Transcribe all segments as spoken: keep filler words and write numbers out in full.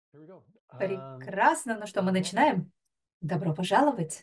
Here we go. Um, Прекрасно. Ну что, мы welcome. начинаем? Добро пожаловать.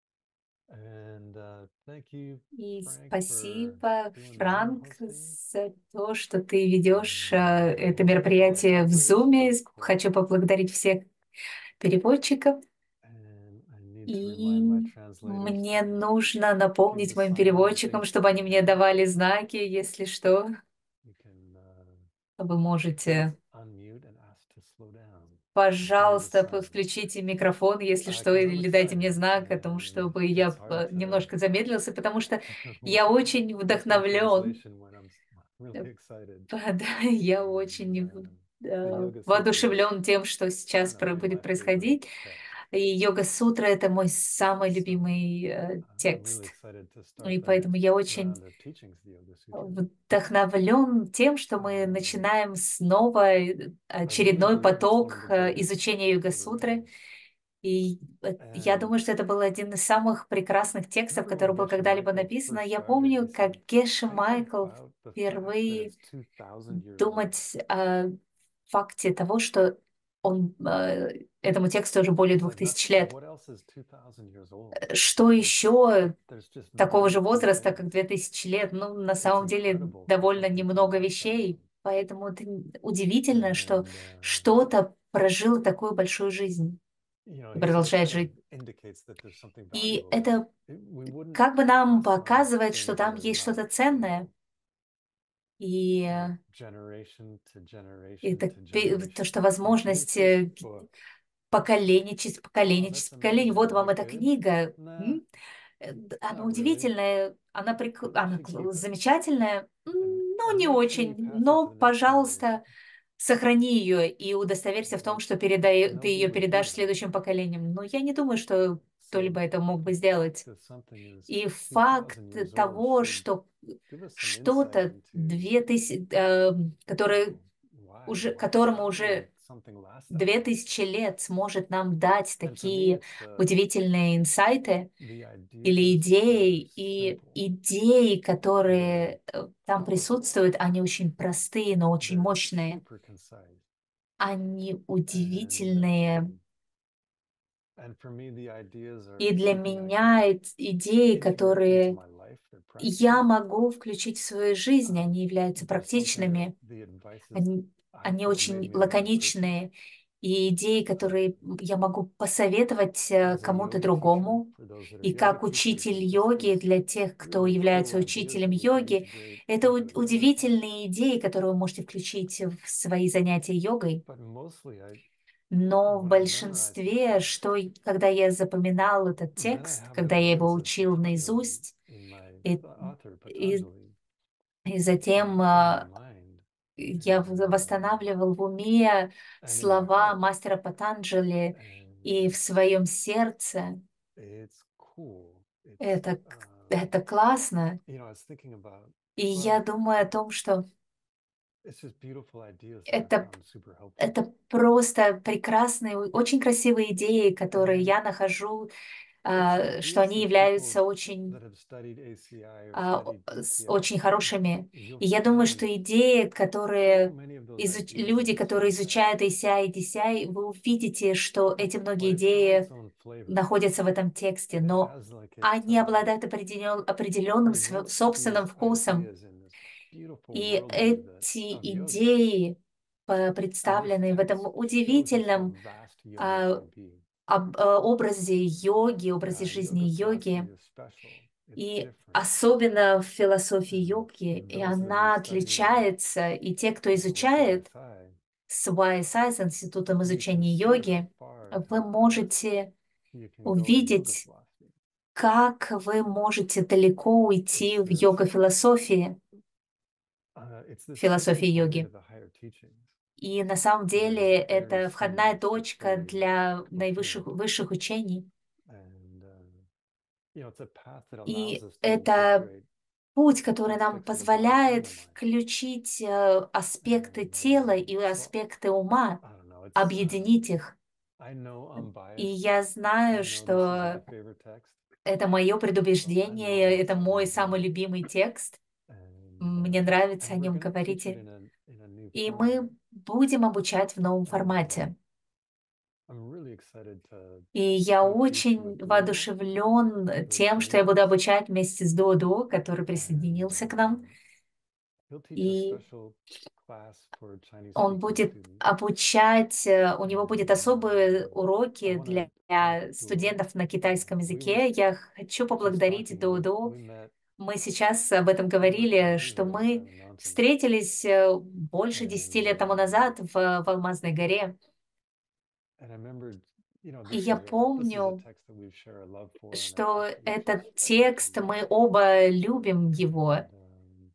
And uh, thank you, И Frank, for спасибо, doing the Zoom Франк, hosting. за то, что ты ведешь э, And uh, это welcome to all our мероприятие в translators Zoom. for Хочу course. поблагодарить всех переводчиков. And I need to remind my И translators мне to нужно give напомнить the моим sign when переводчикам, things чтобы go они мне bad. давали знаки, если что. You can uh, Вы please можете, unmute and ask to slow down or give me the пожалуйста, п- sign. включите микрофон, если что, Because I'm или дайте мне excited знак о том, and чтобы it's я hard э, to немножко замедлился, потому что work я очень work in вдохновлен. translation when I'm s- really excited. Да, я And очень uh, the э, Yoga Sutras воодушевлен тем, что are сейчас про- normally будет my favorite происходить. text. И Йога-сутра — это мой самый So любимый э, uh, I'm really текст. excited to start И the поэтому next я очень round of teachings the Yoga Sutra. вдохновлен тем, что мы Um, начинаем снова э, I really очередной believe it's one of поток the э, greatest изучения texts ever Йога-сутры. written. И э, я And думаю, что это был один из самых прекрасных I текстов, remember when который был Geshe когда-либо Michael написан. first Я started, he помню, как said, Геше think Майкл about the fact that впервые it's two thousand years old. думать о факте того, что он, э, этому тексту уже более He's двух like, тысяч nothing, лет. what else is two thousand years old? Что There's, еще there's just такого very же few возраста, как things. две тысячи лет? Ну, на It's самом деле, incredible for довольно something to немного last that long. вещей. Поэтому это удивительно, что And, uh, что-то прожило такую большую жизнь you know, и he said it продолжает kind of жить. indicates that there's something И valuable there. это It, we wouldn't как бы нам pass on показывает, что things that там are есть not что-то ценное. valuable. И Like э, generation to generation это to пе- то, generation. что Like, here's возможность this э, book. поколение через Oh, поколение через that's поколение. amazing. Вот Is вам it эта good? книга. Nah, М? Э, д- Она not really. удивительная, она, прик- You она should кл- keep it. замечательная, м, And ну, and не make sure you очень. pass it to Но, the next generation. пожалуйста, сохрани ее и удостоверься в том, And что передай, ты nobody ее would do передашь that. следующим поколениям. Но я не думаю, что So кто-либо это мог the бы сделать. fact that something is И two факт thousand years old того, should что give us some insight что-то into, две тысячи, э, you которое know, why уже, why которому why would уже something last that две long? тысячи лет сможет нам дать And for me, такие it's the удивительные инсайты the или ideas are идеи, и simple. идеи, They're которые э, там powerful. присутствуют, они очень простые, но очень They're мощные. super concise. Они And удивительные. um, and for me, the ideas are И для something I can меня эт- идеи, integrate into которые my life. They're я practical. могу включить в свою жизнь, Um, они являются they're something that практичными. the advices Они, I они feel made очень me a better person. лаконичные. И идеи, которые Um, я могу посоветовать э, as a кому-то yoga teacher, другому. for those that are И yoga как teachers, учитель they're just йоги, these для тех, кто really cool является ideas учителем that we can йоги, integrate это into у- the yoga class. удивительные идеи, которые вы можете включить в свои занятия йогой. But mostly, I Но в when I memorize the большинстве, text, что и- когда я запоминал этот then I текст, have the когда я его words of учил Patanjali наизусть, in my и, the author и, Patanjali и uh, затем in my а, mind, я в- and um, восстанавливал в уме and in my слова heart, мастера Патанджали и and в своем сердце. it's cool. It's Это, к- um, это классно. you know, I was thinking about И я well, думаю о том, что it's just beautiful ideas that I это, found super helpful. это просто прекрасные, очень красивые идеи, которые And я нахожу, it's а, что ideas они that people являются очень that have studied A C I or а, studied с- B P R, очень хорошими. you'll И я думаю, что find идеи, so которые many of those изуч- ideas in люди, the которые sutta text. изучают A C I и D C I, вы увидите, что эти многие But it's got its идеи own flavor, находятся в этом тексте, and it но has like it они uh, обладают определен- определенным св- presents собственным these вкусом. ideas in this beautiful И worldview that эти of yoga, идеи, по- and this представленные в этом text shows us how удивительном vast yoga а, can be. об- а, образе йоги, образе Uh, жизни yoga philosophy йоги, is special. It's и different, особенно в философии and йоги, и those that are она studying отличается, и те, кто uh, with изучает Y S I, с Y S I, с Институтом you can изучения see how йоги, far вы how far можете you can go in yoga увидеть, philosophy. как вы можете далеко уйти It's в this йога-философии, uh, it's this философии tipping point into йоги. the higher teachings. И на самом There's деле very это входная students. It's точка very для наивысших coherent, высших учений. and uh, you know, it's a path that allows И us to это incorporate путь, который нам aspects of the body and позволяет the mind. включить э, аспекты And тела um, и so аспекты ума, I don't know. It's um, объединить их. I know I'm И biased. я I знаю, know this is my что favorite text, это мое but I know предубеждение, it's это мой самый unreasonable. любимый текст. And Мне uh, нравится and о we're нем going to teach говорить. it И in a in a new и format. мы будем обучать в новом And uh, формате. really excited to И я to teach очень with Duo, воодушевлен the тем, что я Chinese, буду обучать вместе с Додо, который and присоединился к нам. um, he'll teach a И special class for он Chinese-speaking будет students. обучать, э, у него будут And особые um, I уроки want to для thank Duo. студентов на Uh, китайском we were языке. Я хочу just поблагодарить talking. We Додо. we met Мы сейчас об этом over ten говорили, years что ago up мы in the mountains, встретились э, больше десяти and лет тому um, назад в, в Алмазной горе. and I remembered, you know, И this я is a this is a помню, text that we share a love for, and a что text that we just этот текст, absolutely мы love. оба любим его. And um,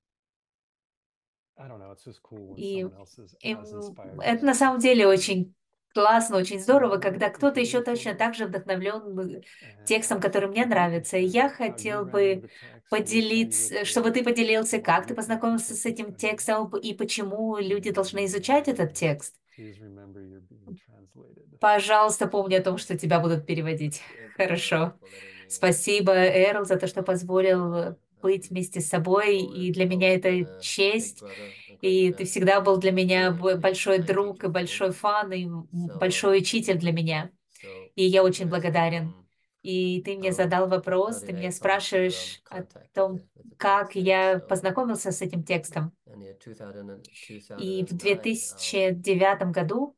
I don't know, it's just cool when И, someone else is и, as inspired as это на us. самом It's деле um, очень классно, очень so здорово, Duo, когда if кто-то you're еще doing точно photos, так же вдохновлен э, and текстом, ask который мне if you could нравится. И share я how you хотел rendered бы the text, we'll show you with поделиться, чтобы the ты поделился, with the как ты YouTube for познакомился с people этим studying. текстом и почему люди должны And изучать этот um, текст. please remember you're being translated. Пожалуйста, помни о том, что тебя будут переводить. Thank you, Errol, Хорошо. for letting me Спасибо, Эрл, за то, что share позволил my э, быть um, вместе с собой. И you've для меня always been это a big честь. brother, a great И ты friend, всегда был для and меня really, б- really большой a друг и teacher for me. большой фан, и м- So, большой um, учитель для меня. so И я очень interesting. благодарен. Um, И ты мне um, задал how вопрос, ты did меня I come to um, спрашиваешь о contact with том, the with the как text? And я so, познакомился с этим текстом. in the two thousand and И в two thousand nine, um, две тысячи девятом году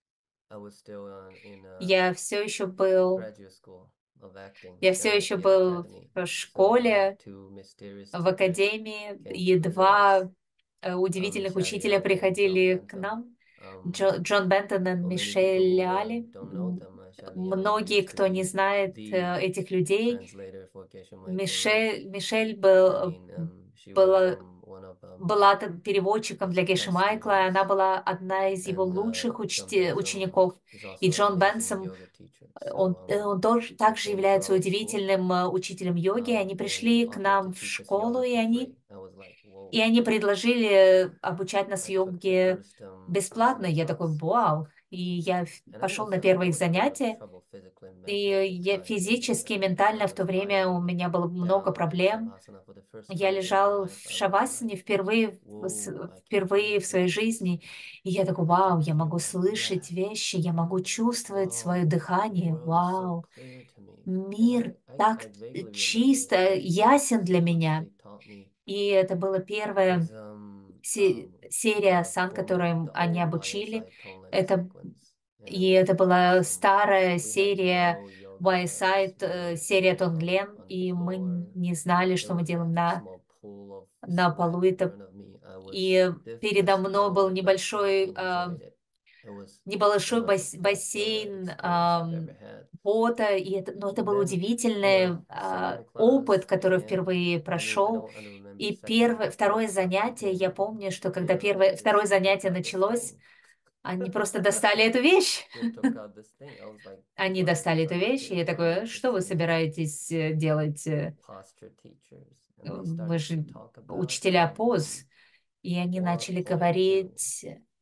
I was still uh, in uh, я все еще был, graduate school of acting я все there at еще Yale был Academy. в So my школе, two mysterious в teachers академии, came и to visit us, два э, um, удивительных Michelle учителя Leale and John приходили к Bentham. нам. Um, Джо- Джон Бентон и for many people Мишель who uh, Али. don't know М, them, uh, Michelle Leale Многие, used to кто не be знает э, the этих людей, translator for Geshe Michael Roach. Мишель, Мишель I был, mean, um, she was была, um, one of um, была т- переводчиком his для Геши best Майкла, и она students, была одна из его and uh, лучших John учти- Bentham учеников. is И also an Джон amazing Бенсом, yoga teacher. он, So э, um, он тоже they также came to является our school, удивительным э, учителем йоги. um, Они and пришли к offered to нам в teach us школу, yoga и for они, free. I was like, whoa. и они предложили обучать нас I took the йоге first um, бесплатно. asana Я такой, class, вау. И я ф- and I пошел was на um, первое I их was having a lot of занятие. trouble physically and И mentally at the я time, and физически и uh, I ментально в то was время у lying меня было много down in проблем. shavasana for the first Я time in my лежал в life. I was шавасане like, впервые, в с- whoa, I can впервые feel в своей things. жизни. И я такой, I can вау, я могу feel my слышать breath. вещи, я могу чувствовать свое Wow, the дыхание. world is so Вау, clear to me. And мир I, I, так I vaguely remember чисто, the first ясен для class меня. they taught me И это была первая was um, се- um, серия the асан, former, которую the они old обучили. Y S I tone letter Это, sequence. и And это была um, старая we had серия no yoga Y-Сайт, mats. We were серия sitting on, Тонглен, on the и мы floor. не знали, There что мы was делаем a на small pool of на sweat полу. in Это front of me. I was и stiff передо as мной был hell, but I небольшой, а, enjoyed it. It was небольшой one of the бас- best yoga бассейн experience I've ever ам, had. пота, и это, ну, это был Then in the удивительный а, second опыт, class который again, впервые I mean, I прошел. don't I don't remember И second первое, or third второе class занятие, я again. помню, что когда They первое, just второе took занятие out this началось, thing. они просто достали эту вещь. They took out this thing. I was like, Они what достали what эту is вещь, и this? я And I'm такой, like, что it's вы these собираетесь э, делать? э, posture teachers. And they Вы started to же talk about учителя um поз. И они point, начали point two, говорить,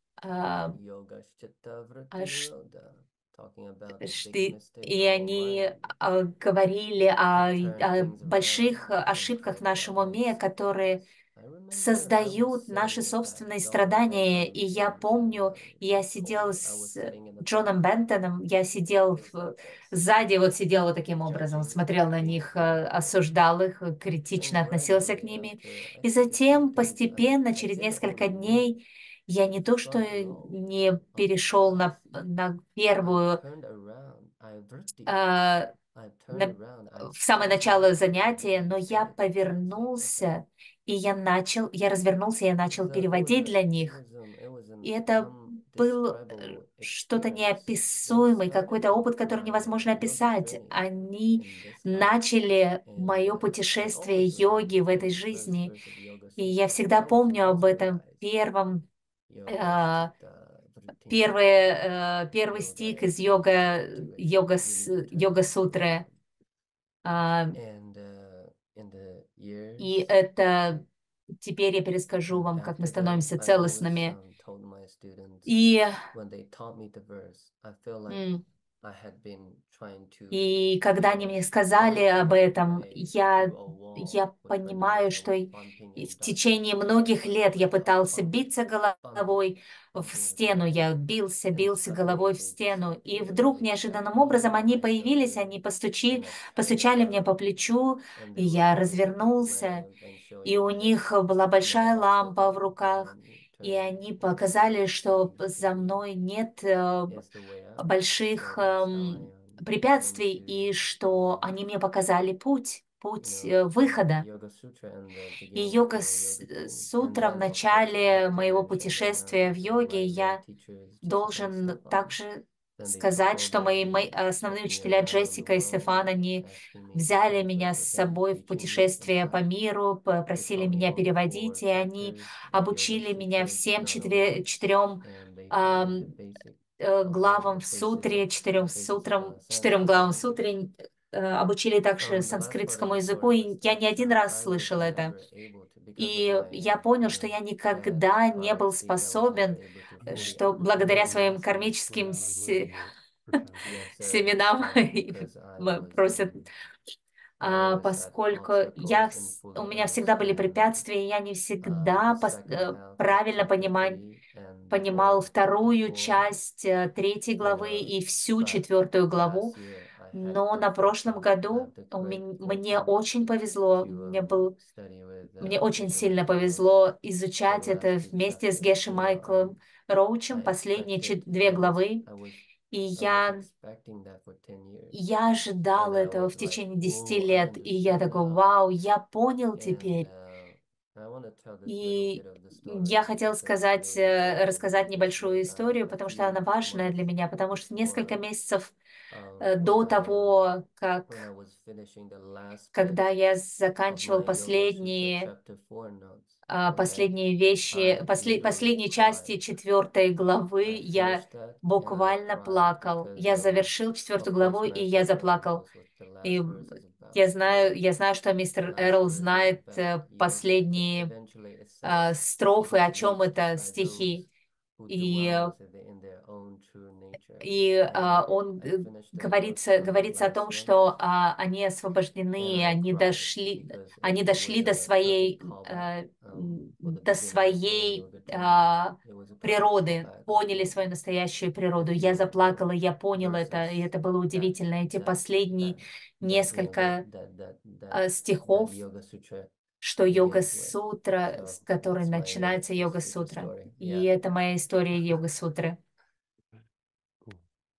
а, yoga chitta а, vritti ш- nirodha, talking about the big шты- mistake и of our они mind а, говорили to о, turn о things больших around and ошибках в trigger нашем our own уме, которые symptoms. I remember I was создают наши sitting at собственные John страдания. И Benton's я place, and помню, uh, я he told сидела me I was с sitting in the Джоном back. Бентоном, я сидела He was в- like this, сзади, вот сидела вот таким образом, judging смотрел на me них, э, beautifully. осуждал их, э, Then критично относился к gradually, ними. after I И think a few затем days, I, постепенно, I через did a несколько whole loop дней, я не то что front row не of the перешел class. на, на I первую, turned around, I vritti, э, I turned на- around, I в самое focused начало on занятия, and но я said translate for them. повернулся, и я начал, я развернулся, и я It начал was a, it was переводить a, для it них. was um, it was И an это был э, undescribable что-то experience. They неописуемое, started какой-то опыт, который my невозможно yoga описать. journey Они in this life, начали and мое uh, I путешествие always йоги remember в этой the first жизни. verse of Yoga И я Sutra. всегда Close, помню об close your этом eyes. первом, э, Yogashchitta vritti первый, nirodha. э, первый Yoga стих из is not йога, to йога, achieve. You с- need to turn йога things сутры. around. А, And uh, in the И years это теперь я перескажу uh, вам, как мы after that, становимся I always целостными. um, told my students И when they taught me the verse, I feel like м, I had been trying to, И когда you они know, мне сказали work об my этом, way я, through a wall я for twenty понимаю, years. I что was и bumping и в into that течение многих one лет я wall, пытался bumping, биться bumping, головой в bumping into стену, that я wall. бился, And бился головой suddenly в they just стену, и appeared and вдруг they tapped неожиданным me образом on они my появились, shoulder, они постучи, and I turned постучали мне по around, плечу, and и they were я holding a big развернулся, lamp and и showing у me that, них была you know, большая what's лампа в the руках, behind me, и turn они is the показали, way that что you should за be, мной нет э, is the way out. больших So that's how I эм, um, came препятствий, to и что um, они мне показали путь, you путь know, э, uh, выхода. Yoga Sutra and the И beginning of йога my с- yoga э, journey. And сутра в then, of course, I начале have to моего mention that путешествия um, в uh, йоге my main я teacher is Jessica and должен Stefan. также Then they took сказать, что over. мои, мои They основные took me учителя around the Джессика и Стефан, world, они asking me to взяли меня translate с with them, собой в teaching me. In путешествие по fact, миру, they просили taught me меня all the переводить, four и они chapters of Yoga обучили меня Sutra, всем not четыре, only, четырем and they taught me the ам, basic э, of the, главам the в basis of сутре, четырем basis of сутрам, uh, четырем Sanskrit главам в language. сутре, э, обучили также Um, the last part of санскритскому the языку, story и was я that не один uh, раз I was слышала это. never able to, because of И my, я uh, понял, you что know, я dad's никогда не был karmic seeds, I was never способен, able to э, fully что I'm благодаря gonna, understand. I'm gonna своим ask you to slow кармическим down a се- little bit for translation. Yes, uh, семенам um, because I м, was, просят, um, I а, always had поскольку я, obstacles in вс- у fully меня всегда были understanding препятствия, и я не uh, всегда the пос- second э, half of правильно chapter понимал, three and the понимал whole chapter вторую four, часть э, третьей you главы know, и всю but четвертую главу. last year I had Но the на прошлом fortune, I году had the у great мен- мне fortune очень повезло, to мне um, был study with мне uh, очень Geshe сильно Michael Roach повезло for the изучать это last two вместе с chapters. Геши You know, um, Майклом Роучем, I последние expected, чет- две I was, главы. I was, И I was я, expecting that for ten years, я ожидал and I этого was в like, течение десяти whoa, I лет. И я understood такой, now. вау, я понял And теперь. uh, I want to tell this little И bit of the я story хотела because сказать, really э, important рассказать because небольшую when uh, историю, a потому что она few важная для months меня, потому что несколько before, месяцев um, э, when до I um, того, when I как was finishing the last bit когда я of заканчивал my Yoga Sutra последние chapter four notes, а, okay, последние вещи, I после, literally последней части cried. четвертой главы I я finished that and I буквально cried плакал. because, Я um, завершил четвертую of course, главу, и я Master Errol заплакал. knows what the И last verse is about, я знаю, right? я знаю, что The мистер last Эрл verse is знает about э, yoga, and последние eventually it а, says, "It строфы, is о чем reached это by those стихи. who И э, dwells in, the, in their own true nature." И And а, он I э, finished the verse говорится, on the говорится о last том, one, что а, они and освобождены, I они cried дошли, because it, они it was дошли до a perfect своей, callback э, um, м, for the до beginning of my своей yoga journey. а, It was a perfect природы, callback of поняли um, свою настоящую a природу. Я few, you заплакала, know, я понял это, и verses это было that удивительно. Эти that последние that that you know that несколько that that that а, that стихов, Yoga Sutra что begins with. йога-сутра, So с которой that's my Yoga начинается Su- Sutra йога-сутра. story. И Yeah. это моя история йога-сутры. Cool.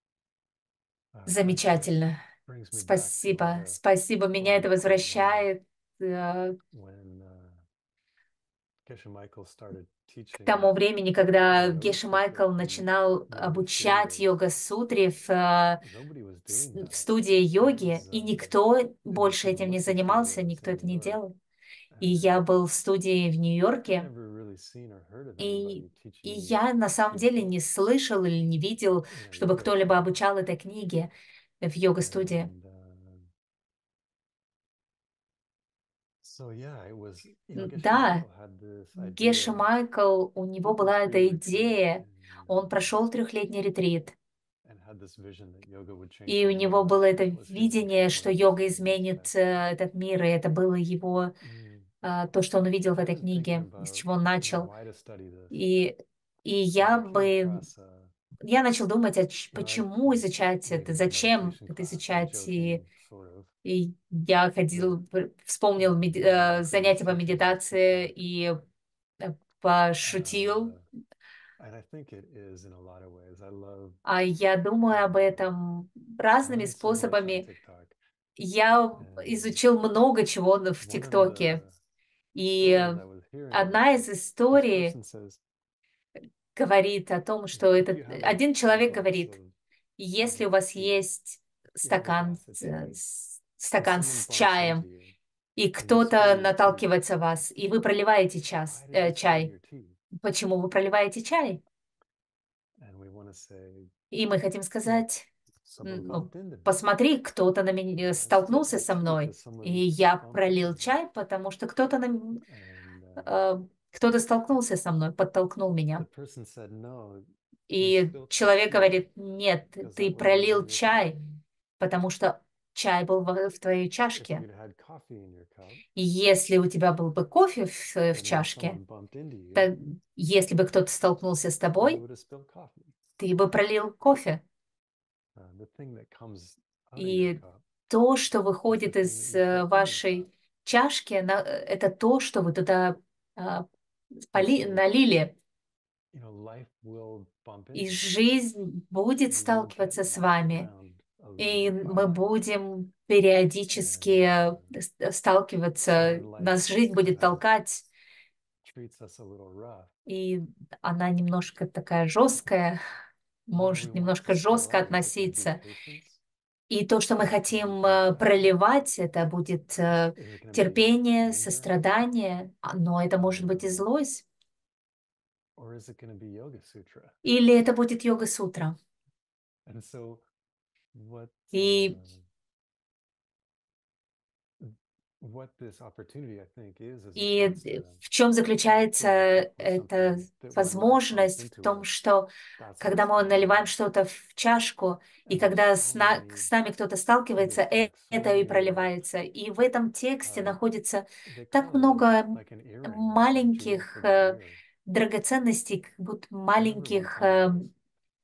Uh, thanks. That Замечательно. brings me back to a lot Спасибо. of Спасибо. a Меня really это cool moments возвращает э, when uh, Geshe Michael started к teaching тому времени, the когда Yoga Геша Sutra Майкл in начинал yoga обучать studios. йога-сутре в, э, Nobody was с- doing в that. студии It йоги, was и uh, никто it was больше some этим не Muslim занимался, studios никто in это New не York, делал. И я and был в студии в I'd Нью-Йорке, never really seen or heard of и, anybody и teaching я на самом his деле book не слышал или не видел, in a чтобы yoga кто-либо studio. обучал этой книге в йога-студии. And uh, so yeah, it was, you know, Geshe Да, Michael had this Геша idea of Майкл, у него taking была three эта retreats идея, and он uh, прошел трехлетний ретрит, and had this vision that yoga would change и the у него world. было это That was his entry видение, что point into йога this изменит text. э, этот мир, и это было его, Mm. а, то, что он увидел в I этой was thinking книге, с about, чего он you know, начал. why to study this, И, и and я I came бы, across, uh, я начал думать, а ч- you know, I почему was изучать это, leading a зачем meditation это class. I was изучать, и, joking, sort of, и я that ходил, пр- вспомнил um, меди- one of my э, previous занятия по teachers was медитации TikTok. и э, пошутил. Uh, and I think it is in a lot of ways. I love А я думаю об um, этом разными learning so much on способами. TikTok. Я And изучил много чего на- в one of ТикТоке. the И stories I was hearing was одна из this историй person says, говорит о том, you что know, if you этот have a, один a человек glass говорит, of, если of у вас tea, есть you have a стакан, glass of э, tea, с- and стакан someone с bumps into чаем, you, и and you spill кто-то your tea, наталкивается в вас, и вы проливаете час, why did you э, spill чай. your tea? Почему вы проливаете чай? And we want to say, И мы хотим look, сказать, someone м, ну, bumped into me. посмотри, кто-то на You меня know, I spilled столкнулся my со tea мной, because и someone я bumped into пролил me. чай, потому что кто-то на м- And uh, э, кто-то столкнулся со мной, подтолкнул the меня. person said, no, И spilled some человек tea говорит, нет, because ты that was what was пролил in your cup. чай, потому что чай был в, в твоей If чашке. you'd had coffee in your cup, И если у тебя был бы кофе в, в then when чашке, someone bumped into you, то если бы кто-то столкнулся с you тобой, would have spilled coffee. ты бы пролил кофе. Uh, the thing that comes out of your И cup то, что is the выходит thing that из you э, put in your cup. вашей чашки, на- это то, что вы туда а, поли- so- налили. You know, life will bump И into you. жизнь будет And you'll сталкиваться get с knocked вами. around a little И bit by мы life. будем периодически And, э, с- сталкиваться, when life нас жизнь будет kinda толкать, treats us a little rough, и она немножко такая жесткая, what we может want немножко to spill жестко out of it can be относиться. patience, И то, что мы it can be хотим э, compassion, проливать, это будет э, is it gonna be терпение, anger, сострадание, а, но это может быть и um, злость. or is it gonna be Yoga Sutra? Или это будет йога-сутра. And so what И uh, what this opportunity, I think, is, is a И chance э, to в чем fill заключается our cup with эта something that when life bumps возможность в into том, it, что that's когда what's мы going наливаем on. что-то в чашку, и And there's когда so с, на- many с нами кто-то сталкивается, in this э- text, so это и many little проливается. И в этом тексте uh, находится they так call it много a, м, like an earring, like a jewel маленьких for the э, ear. драгоценностей, как будто I remember one маленьких time I э, was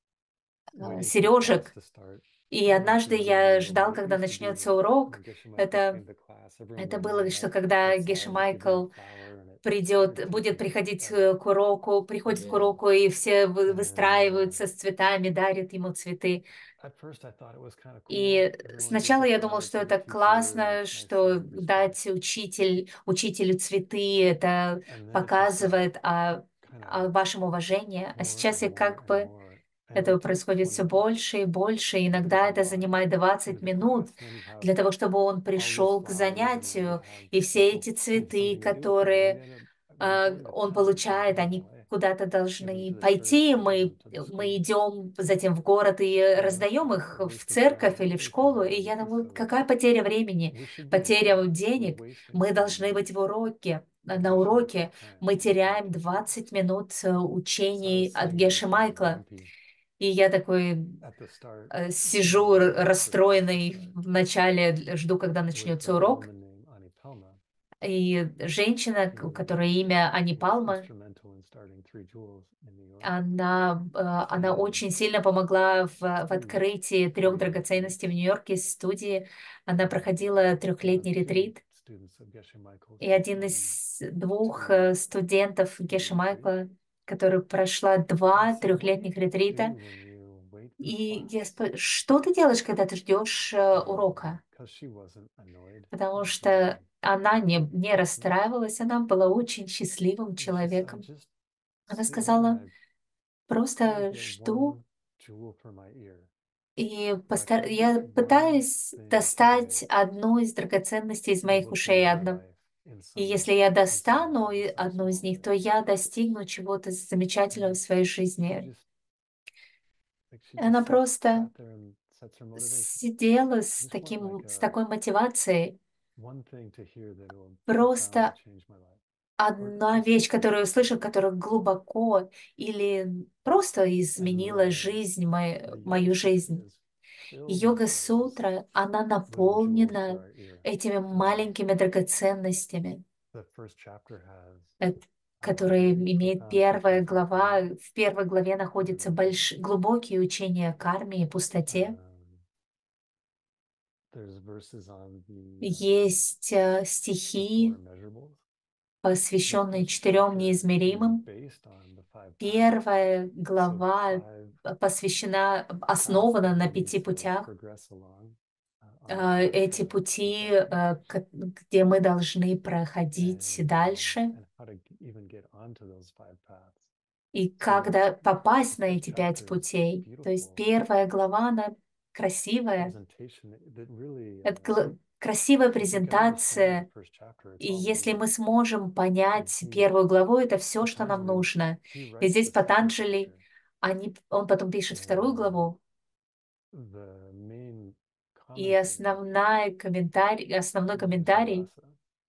э, waiting for class сережек. to start. И I однажды mentioned the я yoga ждал, that когда used to be начнется that урок. when Geshe Michael Это, came to class, everyone это would было, line что up когда outside, Геша give you a Майкл flower and it, it придет, будет teaches приходить uh, э, к уроку, приходит к Yeah. уроку, и все вы- and uh, выстраиваются с цветами, дарят ему цветы. at first I thought it was kind of cool. И Everyone gives сначала a я думал, flower что to the это teacher, and классно, it's nice что sign of respect. дать учитель, учителю цветы, это And then it just got показывает о, kind о of вашем уважении. А more сейчас and я more как and бы more. And it этого would take происходит twenty все minutes больше и больше. to Иногда get это the lot занимает into двадцать the минут class. And then you have для того, чтобы он all these пришел к flowers, and then you занятию. have И все people эти saying цветы, something to do with it, and которые they end up а, going to он town and получает, giving them они away, куда-то even должны to the пойти, church, мы, um, to the мы school. идем затем в город и And I раздаем thought, их what a в waste of церковь time, what или a в waste of школу. И money. я This is думаю, so, какая потеря времени, we should be in потеря class. We're денег. wasting Мы twenty должны быть minutes в уроке. of На Geshe уроке Michael's time мы listening to теряем teaching. двадцать минут э, So I was учений от sitting there Геши kind of Майкла. grumpy И я такой at the start, э, you сижу know, р- waiting for class to расстроенный start в начале, д- жду, когда with начнется a урок. woman named Anipelma, И женщина, у who которой имя Ани was Палма, instrumental in starting Three Jewels in New York. она, э, она And очень сильно помогла в, в through открытии three трех retreats, драгоценностей в Нью-Йорке студии. Она um, проходила one of трехлетний two ретрит, students of Geshe Michael's и just один done из двух two э, студентов three Геша retreats. Майкла, которая прошла I два said, what do трехлетних you ретрита. do when you wait for И я class? спрашиваю, что ты делаешь, когда ты ждешь э, Um, урока? Because she wasn't annoyed. Потому Um, что она не, happy не person. расстраивалась, она была очень счастливым And she said, I человеком. just Она sit here and сказала, I try to просто get жду, one jewel for my ear. и If I постар... can я get one пытаюсь thing достать today одну из драгоценностей из that моих will ушей. change my Одну... life in И some если я in some достану way, и- in some одну из small них, то way. я достигну чего-то замечательного And в своей she жизни. just like she И она just sat, просто sat there and sets her motivation. сидела I с just want таким, like с a такой мотивацией. one thing to hear that will profoundly Просто change my life. Or одна just вещь, которую я something. услышал, которая глубоко или просто And изменила the, жизнь, мою, the Yoga мою Sutra жизнь. is filled with those Йога-сутра, она little jewels for наполнена our ear. этими Um, маленькими драгоценностями, the first chapter has э, uh, которые имеет profound первая teachings on глава. karma. В первой главе находятся Um, больш... глубокие учения о карме и пустоте. um, there's verses on the uh, Есть э, the стихи, four measurables. The посвященные first четырем chapter is неизмеримым. based on the five paths. Первая So глава five посвящена, paths основана that на we need пяти to путях. progress along uh, on Э, this path Эти of пути, perfection. э, ко- где мы должны проходить And, um, дальше. and how to g- even get onto those five paths. И So как the, да- попасть the на first эти пять chapter is путей. То есть beautiful первая глава, она красивая. presentation that that really, Это uh, гла- красивая if we can understand the презентация. first chapter, it's И all we если need. мы сможем And понять he, первую главу, это все, что нам Patanjali, нужно. he И writes здесь the second Патанджали, chapter. они, он потом пишет вторую And главу. the main И commentary основной комментарий, основной is комментарий Vajrayasa.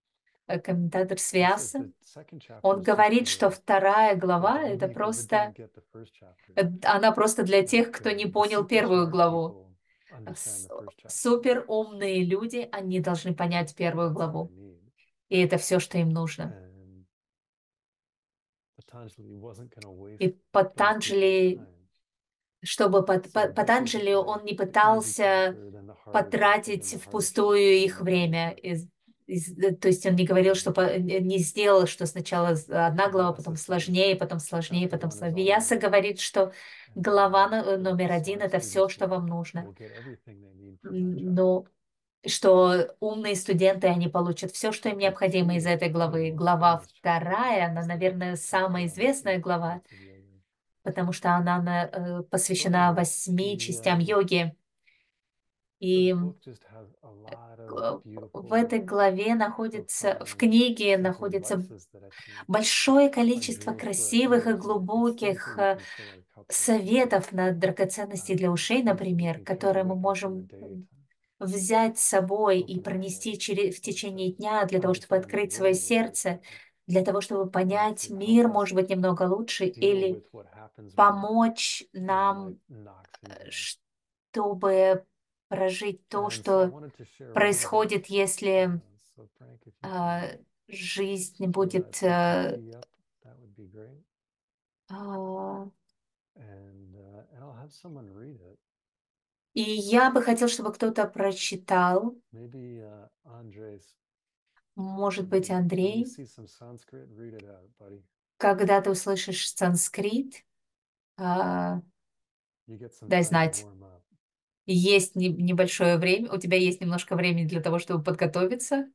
э, комментатор It says Свиаса, the second chapter он is just говорит, for что the вторая the глава — это unbelievers that просто, didn't get the first chapter. э, она просто для Like тех, кто uh, не the понял super первую smart главу. people understand С- the first chapter. Супер умные люди, они должны понять первую That's all they главу. need. И это все, что им нужно. And Patanjali wasn't going to waste И those people's Патанджали, time. чтобы Пат- So Па- this is Патанджали, like он не the easy пытался chapter, then the harder chapter, then потратить the harder впустую chapter, их then the harder время. chapter. Из- из- э, то есть он не говорил, что по- не сделал, что сначала с- одна глава, Vyasa потом says сложнее, потом сложнее, chapter потом one is сложнее. all you Вьяса need. говорит, что And глава then но- э, the номер один — smart это все, students что вам will, нужно. will get everything they need from that М, chapter. Но что умные студенты, они получат все, что им Chapter необходимо из two этой is the главы. most Глава famous chapter. вторая, она, It's the наверное, самая chapter on известная eight глава, parts of yoga. потому что она на- э, So посвящена anyway, восьми the частям um, йоги. the И book just has a lot of э, в этой beautiful, главе находится, в profound, книге simple находится advices that I think большое are количество great for our красивых и ears, and it's глубоких something we э, can fill our cups with too. советов на драгоценности для Um, ушей, things that we например, can carry которые мы with us in the можем day to взять с собой и open our пронести heart через, в or to течение дня для того, чтобы understand the открыть свое world a little bit сердце, better, для того, чтобы or понять to мир, help us может быть, немного лучше, deal или with what happens when помочь when нам, life knocks э, into us. чтобы прожить то, And so I что wanted to share a little bit. происходит, если Uh, so Frank, if you а, can жизнь throw that будет... э, P P T up, that would be great. а, And uh, and I'll have someone read it. И я бы хотел, чтобы кто-то прочитал, Maybe uh, Andres, может when быть, you, when you Андрей, see some Sanskrit, read it out, buddy. когда ты услышишь санскрит, а, You get some дай time to знать. warm up. Есть не- небольшое время, у тебя есть немножко времени для того, чтобы подготовиться.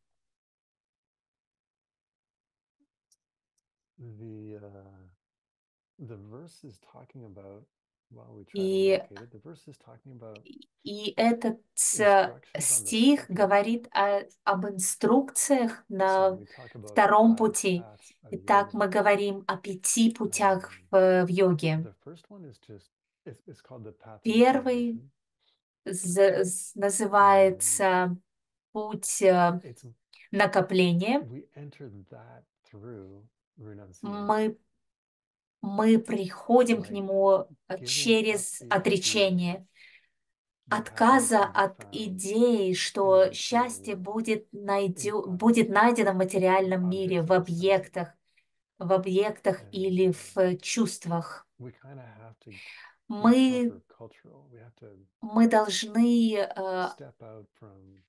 The uh, the verse is talking about, while we try to И, locate it, the verse is talking about и этот э, instructions on the стих second. говорит о- об инструкциях So на we talk about втором five пути. paths of Итак, yoga. мы говорим о пяти путях Um, в, в йоге. the first one is just, it's, it's called the path of Первый accumulation. з- з- называется путь э, It's накопления. we enter that through renunciation, Мы, мы приходим к like нему э, giving up через the idea отречение, that отказа happiness can be от found идеи, in the что material счастье world, будет, in найдё, objects, будет найдено в in материальном objects мире, of в the senses. объектах, в объектах And или uh, в чувствах. we kind of have to be Мы, countercultural. We have to мы должны э, step out from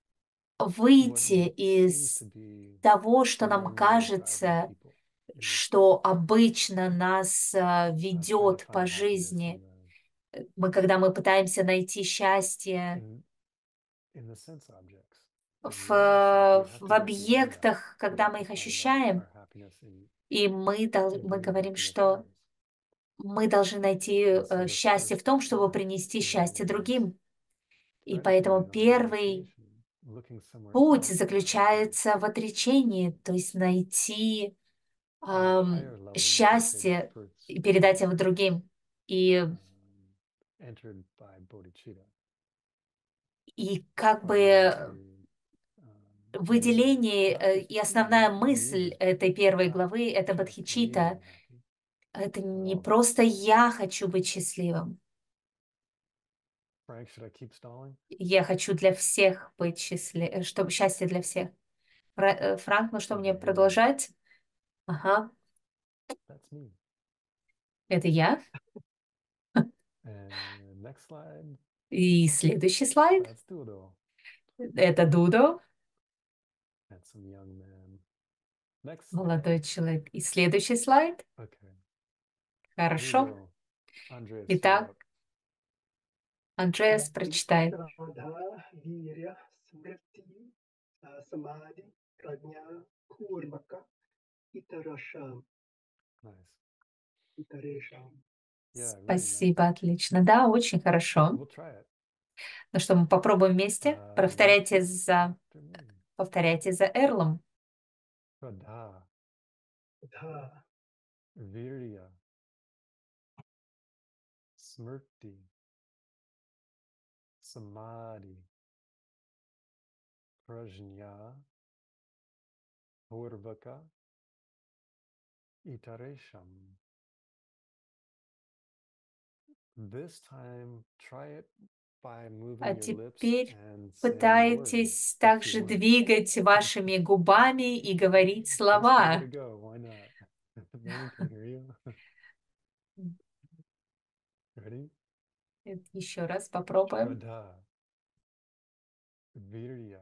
выйти what seems из to be того, что нам normally guiding кажется, people in this что life. обычно нас э, Uh, trying to ведет по find happiness жизни. in the Мы, когда мы пытаемся найти счастье in in the sense objects. And в, yoga says we have в to get beyond that. объектах, We когда have мы to их find our, ощущаем, our happiness in, и мы, дол- in мы bringing говорим, happiness to что others. мы должны найти And so э, the счастье first в том, чтобы path принести счастье is другим. И поэтому predicated on первый renunciation, looking somewhere путь else for happiness заключается в отречении, то есть найти at a ам, higher level, you could say, счастье birth и передать его supreme, другим. И, um, entered by bodhicitta, и как or бы to um, в maybe выделении not э, just и me, основная me мысль is этой первой not главы — это just me бодхичитта. being happy, Это but не all of us. просто я хочу быть счастливым. Frank, should I keep stalling? Я хочу для всех быть счастливым, чтобы счастье для всех. Фра- э, Франк, ну что, Okay, мне here we go. продолжать? Ага, That's me. это я. And next slide. И следующий слайд. That's Dodo. Это Дудо, Handsome young man. Next молодой slide. человек. И следующий слайд. Okay. Here we Хорошо. go. Andreas, you're Итак, up. Андреас прочитает. श्रद्धा वीर्य स्मृति अ, समाधि प्रज्ञा कूर्मक इतरषाम Nice. इतरेषाम. Yeah, really nice. Спасибо, отлично. Да, очень хорошо. We'll try it. Ну что, мы попробуем вместе. Uh, Повторяйте repeat за, after me. повторяйте за Эрлом. Shraddha, धा virya, smrti, samadhi, prajna, Purvaka Itaresham. This time, try it by А moving your lips теперь and saying the words пытайтесь if you также want. двигать вашими губами и говорить Just give it a слова. go. Why not? No one can hear you. Ready? Еще раз попробуем. Shraddha, Virya,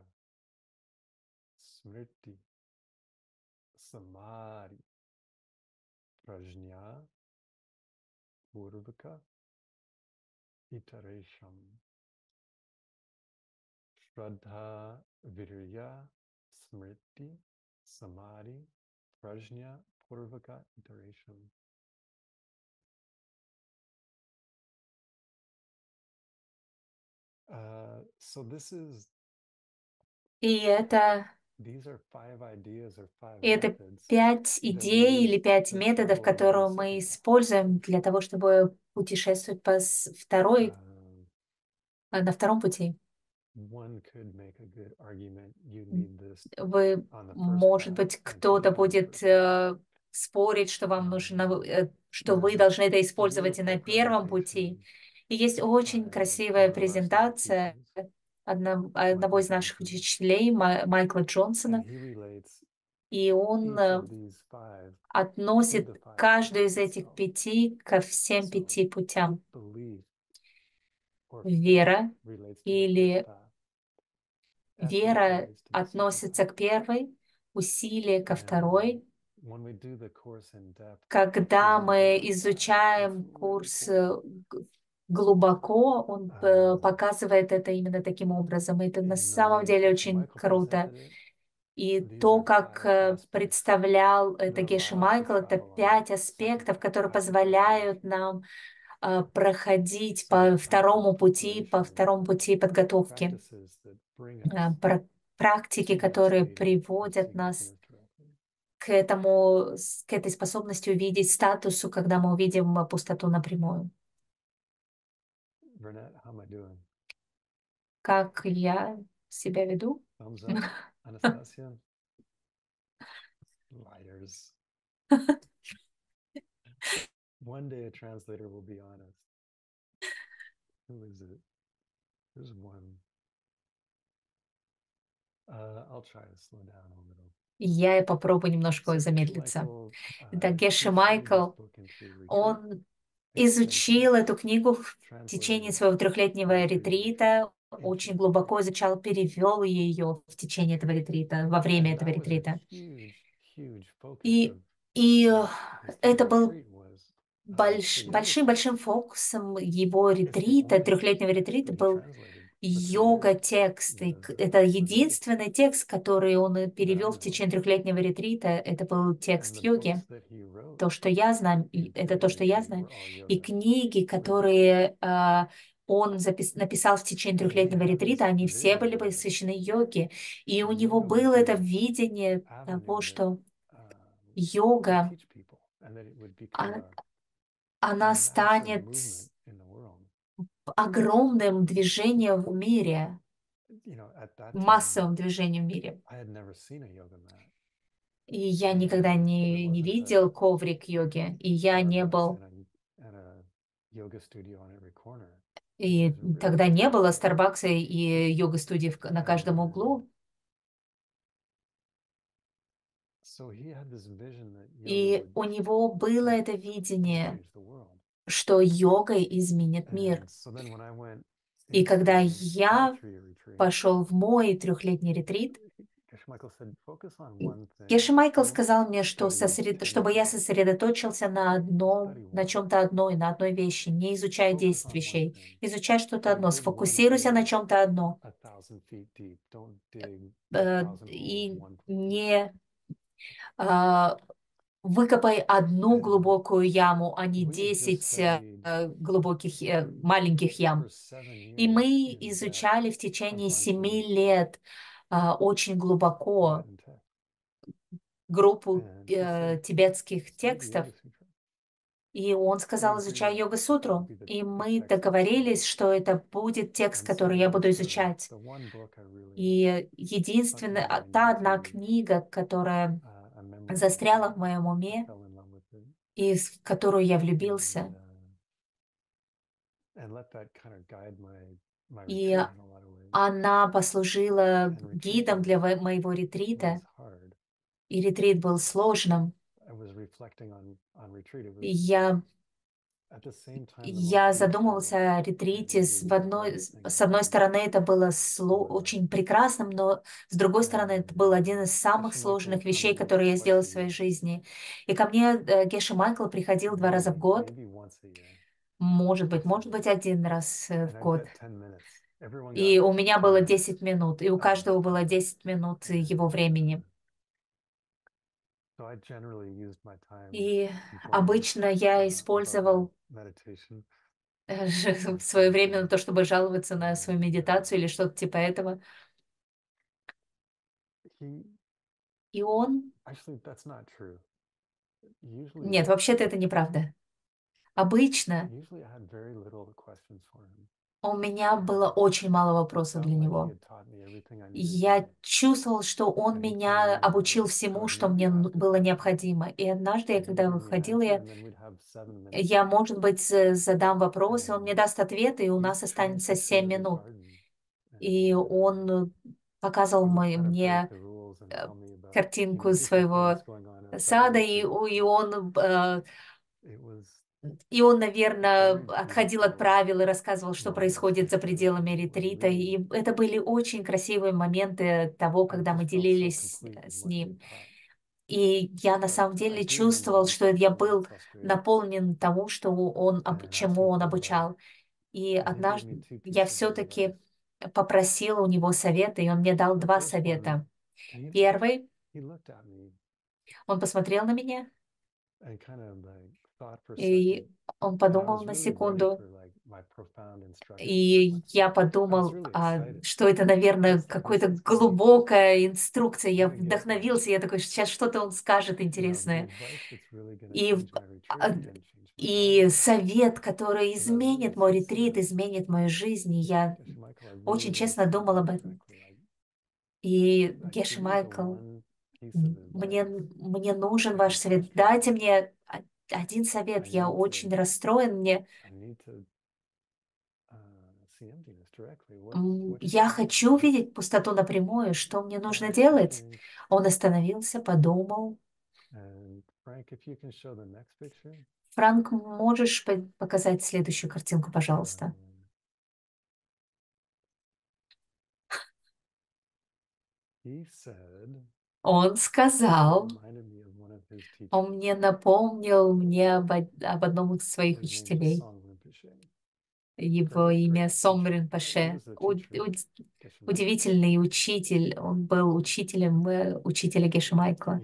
Smriti, Samadhi, Prajna, Purvaka, Itaresham. Shraddha, Virya, Smriti, Samadhi, Prajna, Purvaka, Iteration. Uh, so this is, И это, these are five ideas or five и это methods пять that we идей или use пять to методов, travel around the которые мы second path. используем для того, чтобы путешествовать по с- второй, Um, а, на втором пути. one could make a good argument you need this Вы, on the first может path быть, and to кто-то get on the будет first path. э, спорить, что вам нужно, Um, э, что вы there's должны это a использовать и на beautiful первом пути. presentation И есть очень by красивая one of our senior презентация teachers, одно- одного Michael из наших Johnson, учителей, Ма- Майкла and Джонсона, he relates и он each э, of these five to относит the five каждую paths из этих itself. пяти ко всем So пяти путям. belief or faith Вера relates to the first или path. Effort вера relates to the second относится path. к первой, усилие ко And второй. when we do the course in depth, Когда there's a мы video of that. It's изучаем really курс cool. э, г- глубоко, он э, Um, показывает это именно таким образом. И это на in the самом way деле that очень Michael круто. presented it, И these то, are как five э, aspects представлял это that Геши allow us to Майкл, это travel on пять the second аспектов, которые path of позволяют preparation. нам э, проходить So the по path of второму пути, по preparation второму пути подготовки. practices that bring Э, us пра- Практики, to that которые state of, of приводят нас significance directly. к этому, с- к этой способности увидеть статусу, когда мы увидим э, пустоту напрямую. Burnett, how am I doing? Как я себя веду? Thumbs up? Anastasia? Liars. One day a translator will be honest. Who is it? There's one. Uh, I'll try to slow down a little. Я и попробую немножко So Geshe замедлиться. Michael, Итак, uh, he Геши studied Майкл, this book in three retreat он extensions, изучил эту книгу в течение translated своего it трехлетнего for a three-year retreat ретрита, in очень three глубоко retreats. изучал, перевел ее в течение этого ретрита, во время And этого that was a ретрита. huge, huge focus И, of и э, his, his это three-year был retreat was uh, больш, the yoga text. большим-большим фокусом его It's the ретрита, only трехлетнего text ретрита that he был translated for three years йога-текст. И was к- the это text on yoga единственный текст, который он и that I перевел в know. течение трехлетнего ретрита. Это был And текст the йоги. books that he wrote То, что я знаю, и in это three-year то, что я retreat знаю. were all И yoga книги, related. которые а, он запис- написал в течение And he трехлетнего had ретрита, this они все были vision that посвящены йоге. И у него yoga would было это be an видение того, avenue that что um, would йога, teach people, and that it would become а- a она massive станет movement in the world. огромным движением в мире, You know, at that time, массовым движением в мире. I had never seen a yoga mat, И я никогда and there не, не wasn't a видел коврик йоги, и я не Starbucks был, and a, and a yoga studio on every corner. It и was really тогда не было special. Старбакса и йога-студии в- на каждом And углу. so he had this vision that yoga И would у него было would это видение, change the world. что йога изменит мир. And so then when I went И когда into я my three-year retreat, пошел в мой трехлетний ретрит, Geshe Michael said, focus on one thing. Геши Майкл Don't сказал мне, что study сосред- ten чтобы я things. сосредоточился на одном, Study на one. чем-то одной, на одной вещи, не изучая Focus десять on one вещей, thing. изучай что-то Don't одно, dig one сфокусируйся на hole чем-то одно, a thousand feet deep. Don't dig a э, thousand holes и one foot deep. не а, выкопай одну And глубокую яму, а не we had just десять э, studied глубоких, э, маленьких ям. for seven И years мы in depth изучали в a течение bunch семи of лет а, очень глубоко Tibetan texts. группу And he э, said, тибетских study the текстов. Yoga Sutra. И он сказал, изучай йога-сутру. И мы договорились, что это будет текст, который я буду изучать. И единственная, а, та одна книга, которая застряла в моем уме, и в которую я влюбился, и она послужила гидом для во- моего ретрита, и ретрит был сложным. И Я, я задумывался о ретрите. С, в одной, с с одной стороны, это было сло- очень прекрасным, но с другой стороны, это был один из самых сложных вещей, которые я сделала в своей жизни. И ко мне э, Геша Майкл приходил два раза в год, может быть, может быть, один раз э, в год. И у меня было десять минут, и у каждого было десять минут его времени. И обычно я использовал свое время на то, чтобы жаловаться на свою медитацию или что-то типа этого. И он... Нет, вообще-то это неправда. Обычно у меня было очень мало вопросов для него. Я чувствовал, что он меня обучил всему, что мне н- было необходимо. И однажды, я, когда выходила, я, я, может быть, з- задам вопрос, и он мне даст ответ, и у нас останется семь минут. И он показывал мой- мне э, картинку своего сада, и, у- и он э, и он, наверное, отходил от правил и рассказывал, что происходит за пределами ретрита. И это были очень красивые моменты того, когда мы делились э, с ним. И я на самом деле чувствовал, что я был наполнен тому, что он, об- чему он обучал. И однажды я все-таки попросила у него совета, и он мне дал два совета. Первый, он посмотрел на меня, и он подумал на секунду, и я подумал, а, что это, наверное, какая-то глубокая инструкция. Я вдохновился, я такой, сейчас что-то он скажет интересное. И, в- а, и совет, который изменит мой ретрит, изменит мою жизнь. И я очень честно думал об этом. И Геша Майкл, м, мне, мне нужен ваш совет. Дайте мне о- один совет. Я очень расстроен. Мне М, Я хочу видеть пустоту напрямую. Что мне нужно делать? Он остановился, подумал. Франк, можешь по- показать следующую картинку, пожалуйста? Он сказал, он мне напомнил мне об, од- об одном из своих учителей. Его имя Сонгрин Паше. У- у- удивительный учитель. Он был учителем э, учителя Геши Майкла.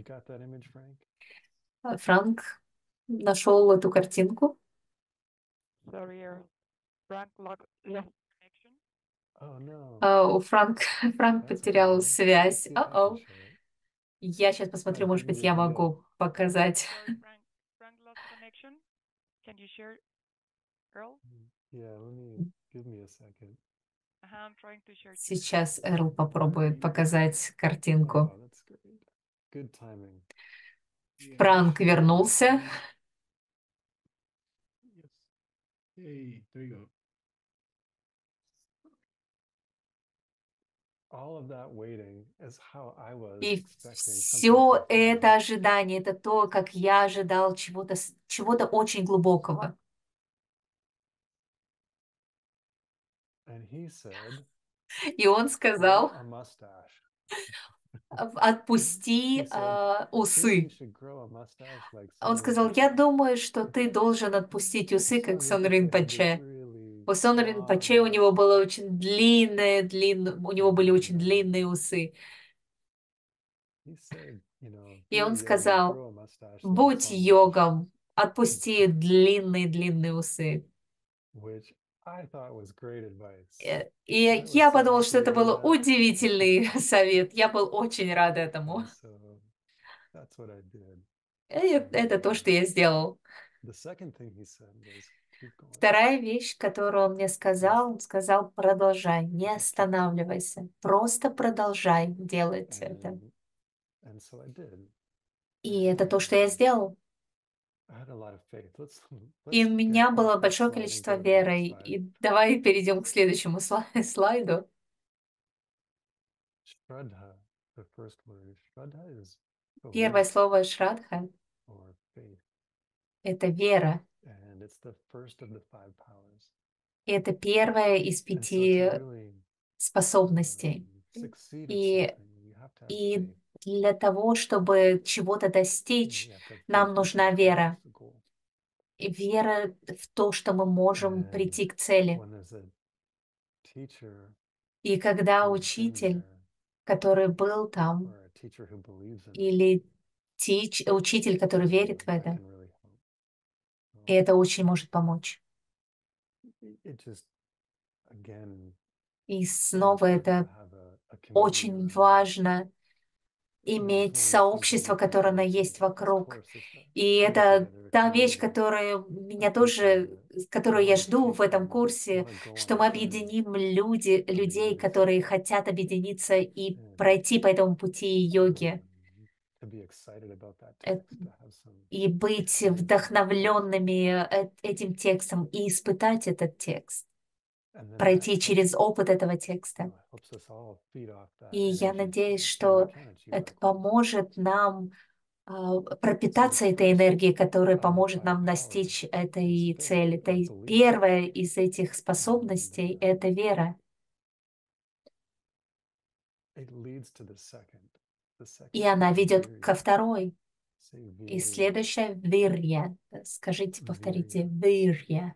А Франк нашел эту картинку. Sorry, uh, Frank log lost connection. А, у Франк, Франк потерял связь. О-о. Я сейчас посмотрю, может быть, я могу показать. Sorry, Frank. Frank lost connection. Can you share, Earl? Uh-huh, I'm trying to share too. Сейчас Эрл попробует показать картинку. Франк вернулся. Hey, there you go. И все это ожидание, это то, как я ожидал чего-то, с- чего-то очень глубокого. И он сказал, «В- отпусти а, усы. Он сказал, я думаю, что ты должен отпустить усы, как Сон Ринпоче. У Сон Ринпоче у него было очень длинные, длинные, у него были очень длинные усы. И он сказал, будь йогом, отпусти длинные-длинные усы. Э, И я подумал, что это был удивительный совет. Я был очень рад этому. И это то, что я сделал. the second thing he said was, keep going. Вторая вещь, которую он мне сказал, он сказал, продолжай, не останавливайся, просто продолжай делать это. And, and so I did. И это то, что я сделал. I had a lot of faith. Let's, И let's у get меня off было this большое slide and количество go to the веры. next slide. И давай перейдем к следующему сла- слайду. Shraddha, the first word. Shraddha is Первое belief слово «шрадха» or faith. — это вера. And it's the first of the five powers. И это первая из And so пяти to really способностей. um, succeed at И, something, you have to have и faith. для того, чтобы чего-то You достичь, have to have нам faith that нужна you can вера. reach the goal. И вера в то, что мы можем And прийти к цели. when there's a teacher И когда who's been учитель, there, который был там, or a teacher who believes in it, или тич, учитель, который um, верит в that это, can really help. и Um, это очень может помочь. it- it just, again, И so снова important это to have a, a community очень around you. важно You know, it's иметь one of the things that сообщество, makes me которое feel оно like есть this вокруг. course is that И coming это together, a та вещь, community которая меня of people тоже, that которую я want to жду в take этом on, курсе, want to go что on мы a journey объединим люди, of the людей, yoga которые sutra хотят объединиться и and пройти по этому пути йоги, um, to be excited about that э, text, to have some и быть excitement about it. вдохновленными э- этим текстом и испытать этот текст, And then that пройти helps, через опыт этого you текста. know, helps us all feed off И that я energy надеюсь, so that we что can achieve это our goals. поможет нам а, So the пропитаться этой first энергией, которая of the поможет five нам powers достичь is этой faith цели. or То есть belief. первая из этих And способностей — um, это вера. it leads to the second. The И second она is ведет ко virya. второй. Say И virya. следующая — вирья. Скажите, повторите. Virya. Вирья.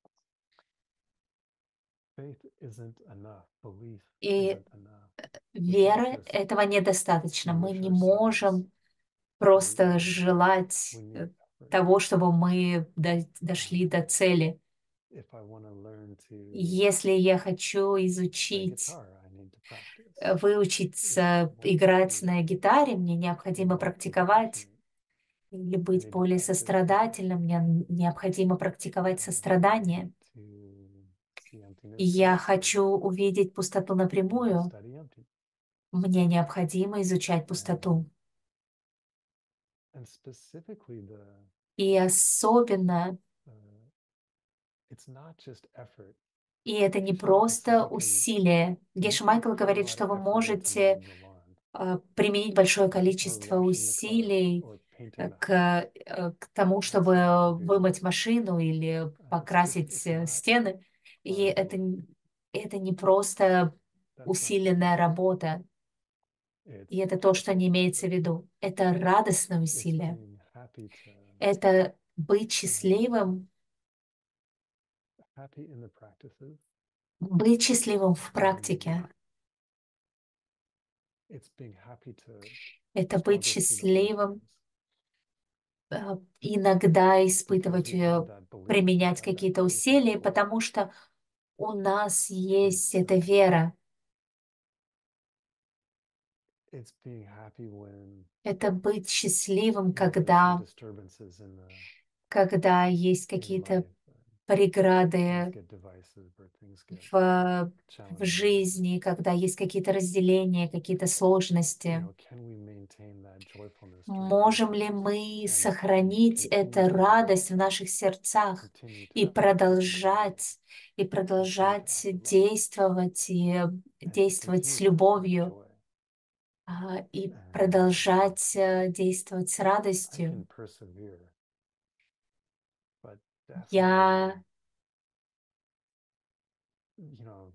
Faith isn't enough. Belief И isn't enough. We can't веры just этого недостаточно. Мы wish не ourselves можем to the просто end. желать We э, need effort. того, чтобы мы до- дошли Um, до цели. if I want to learn to Если я хочу play изучить, guitar, I need to practice. э, If выучиться I want играть to на гитаре, мне be необходимо more практиковать. compassionate, Или I быть need to более practice empathy. сострадательным, мне н- необходимо практиковать Um, I сострадание. want to see emptiness И я directly. хочу увидеть пустоту I need to напрямую, study empty. мне необходимо изучать And, пустоту. and specifically the И особенно, uh, it's not just effort. и это не Geshe Michael says просто you can усилие. you Геша can Майкл put a говорит, lot что of вы effort into можете mowing the lawn э, применить большое or количество washing the car усилий or painting э, the к, house. э, к тому, That's чтобы not вымыть virya. машину или Uh, it's just покрасить it's э, not стены. И hard это, work. н- это не просто That's not усиленная virya. работа, It's и это то, что не joyful имеется в effort. виду. Это радостное It's усилие. being happy to Это быть um, счастливым, happy in the practices. быть счастливым в Um, практике. it's being happy to Это быть struggle through the hard счастливым, times э, иногда because испытывать, we have э, that belief, we применять have that какие-то faith in our усилия, goal. потому что у нас есть It's эта uh, вера. it's being happy when Это быть счастливым, you know there's some когда, disturbances in the когда есть in какие-то life. uh, Things преграды get divisive or things get в, в challenging. жизни, когда есть какие-то разделения, какие-то You сложности. know, can we maintain that joyfulness during those Можем ли times мы and сохранить continue эту to do радость в that, наших сердцах continue to и have that faith in the Lord, продолжать, и continue to продолжать have the love, действовать и and to действовать continue с to have that любовью, joy. а, и And продолжать э, действовать с I радостью? can persevere, but Я, definitely, you know,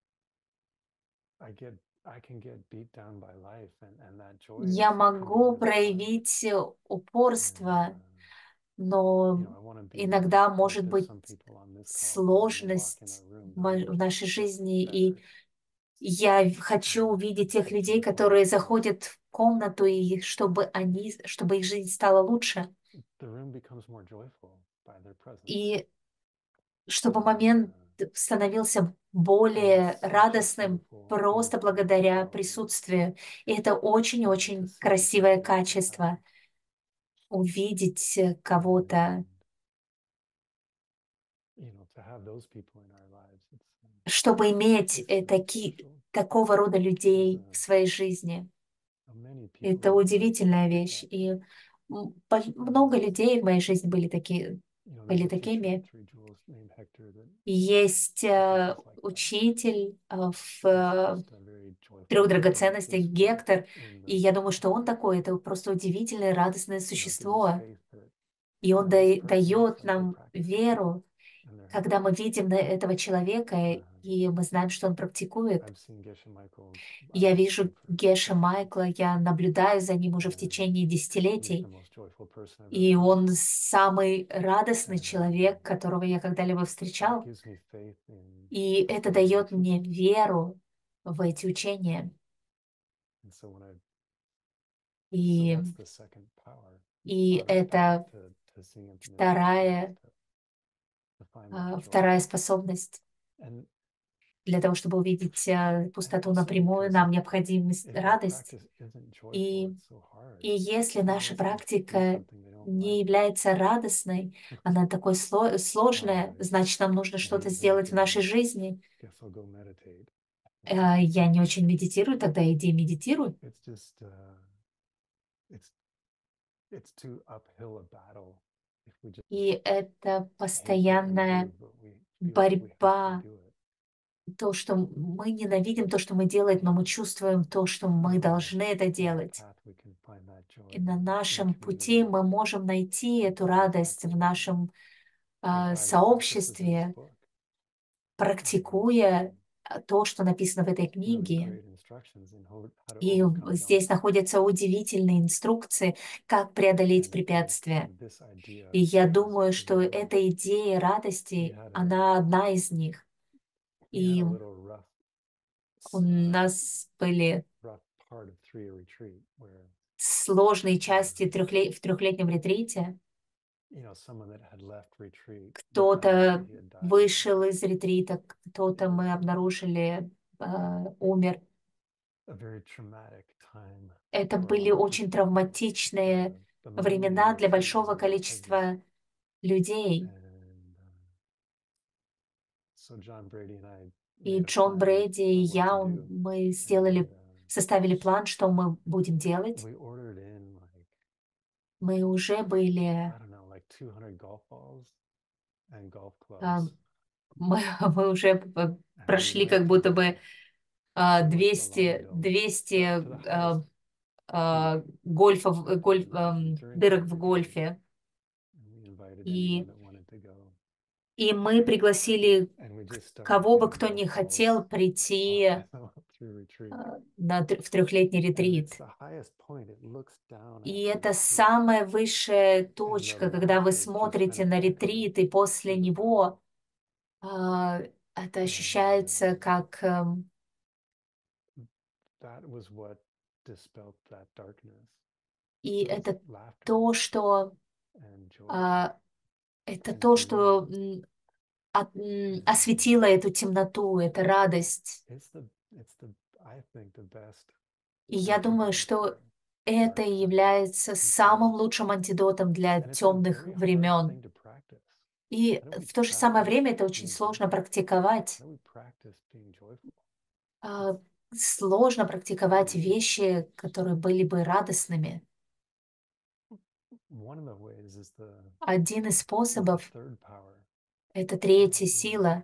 I get I can get beat down by life, and and that joy is я can be могу really fun. проявить э, And упорство, uh, you но know, I want to be иногда like может there's быть some people on this call that when they walk in сложность a room, в they're мо- в нашей just жизни, better. и я хочу Um, увидеть тех it's людей, important которые to заходят в комнату, и чтобы они, чтобы их жизнь стала лучше, the room becomes more joyful by their presence. и чтобы And момент uh, становился and более it's such a радостным beautiful, просто beautiful благодаря quality присутствию. И это uh, to очень-очень see people красивое make it качество — happen. увидеть э, кого-то, And чтобы иметь э, таки, такого рода людей в своей жизни. Это удивительная вещь. И м, пол- много людей в моей жизни были такие, были такими. Есть э, учитель э, в э, трех драгоценностях Гектор, и я думаю, что он такой, это просто удивительное, радостное существо. И он да- дает нам веру, когда мы видим на этого человека, и мы знаем, что он практикует. Я вижу Геша Майкла, я наблюдаю за ним уже в течение десятилетий, и он самый радостный человек, которого я когда-либо встречал. И это дает мне веру в эти учения. И, и это вторая, а, вторая способность. Для того, чтобы увидеть а, пустоту напрямую, нам необходима радость. И, и если наша практика не является радостной, она такой сло- сложная, значит, нам нужно что-то сделать в нашей жизни. А, Я не очень медитирую, тогда иди медитируй. И это постоянная борьба, то, что мы ненавидим то, что мы делаем, но мы чувствуем то, что мы должны это делать. И на нашем пути мы можем найти эту радость в нашем а, сообществе, практикуя а, то, что написано в этой книге. И в- здесь находятся удивительные инструкции, как преодолеть препятствия. И я думаю, что эта идея радости, она одна из них. И у нас были сложные части трехле- в трехлетнем ретрите. Кто-то вышел из ретрита, кто-то мы обнаружили, а, умер. Это были очень травматичные времена для большого количества людей. И Джон Брэди и я, он- мы сделали, составили план, что мы будем делать. Мы уже были, а, мы, мы уже п- прошли как будто бы а, двести, двести а, а, гольфов, э, гольф, ам, дырок в гольфе. И, и мы пригласили кого бы кто ни хотел прийти а, на, тр- в трехлетний ретрит. И это самая высшая точка, когда вы смотрите на ретрит, и после него а, это ощущается как эм, и это то, что а, это то, что м, от- м, осветило эту темноту, эту радость. И я думаю, что это и является самым лучшим антидотом для темных времен. И в то же самое время это очень сложно практиковать. А, Сложно практиковать вещи, которые были бы радостными. Один из способов — это третья сила.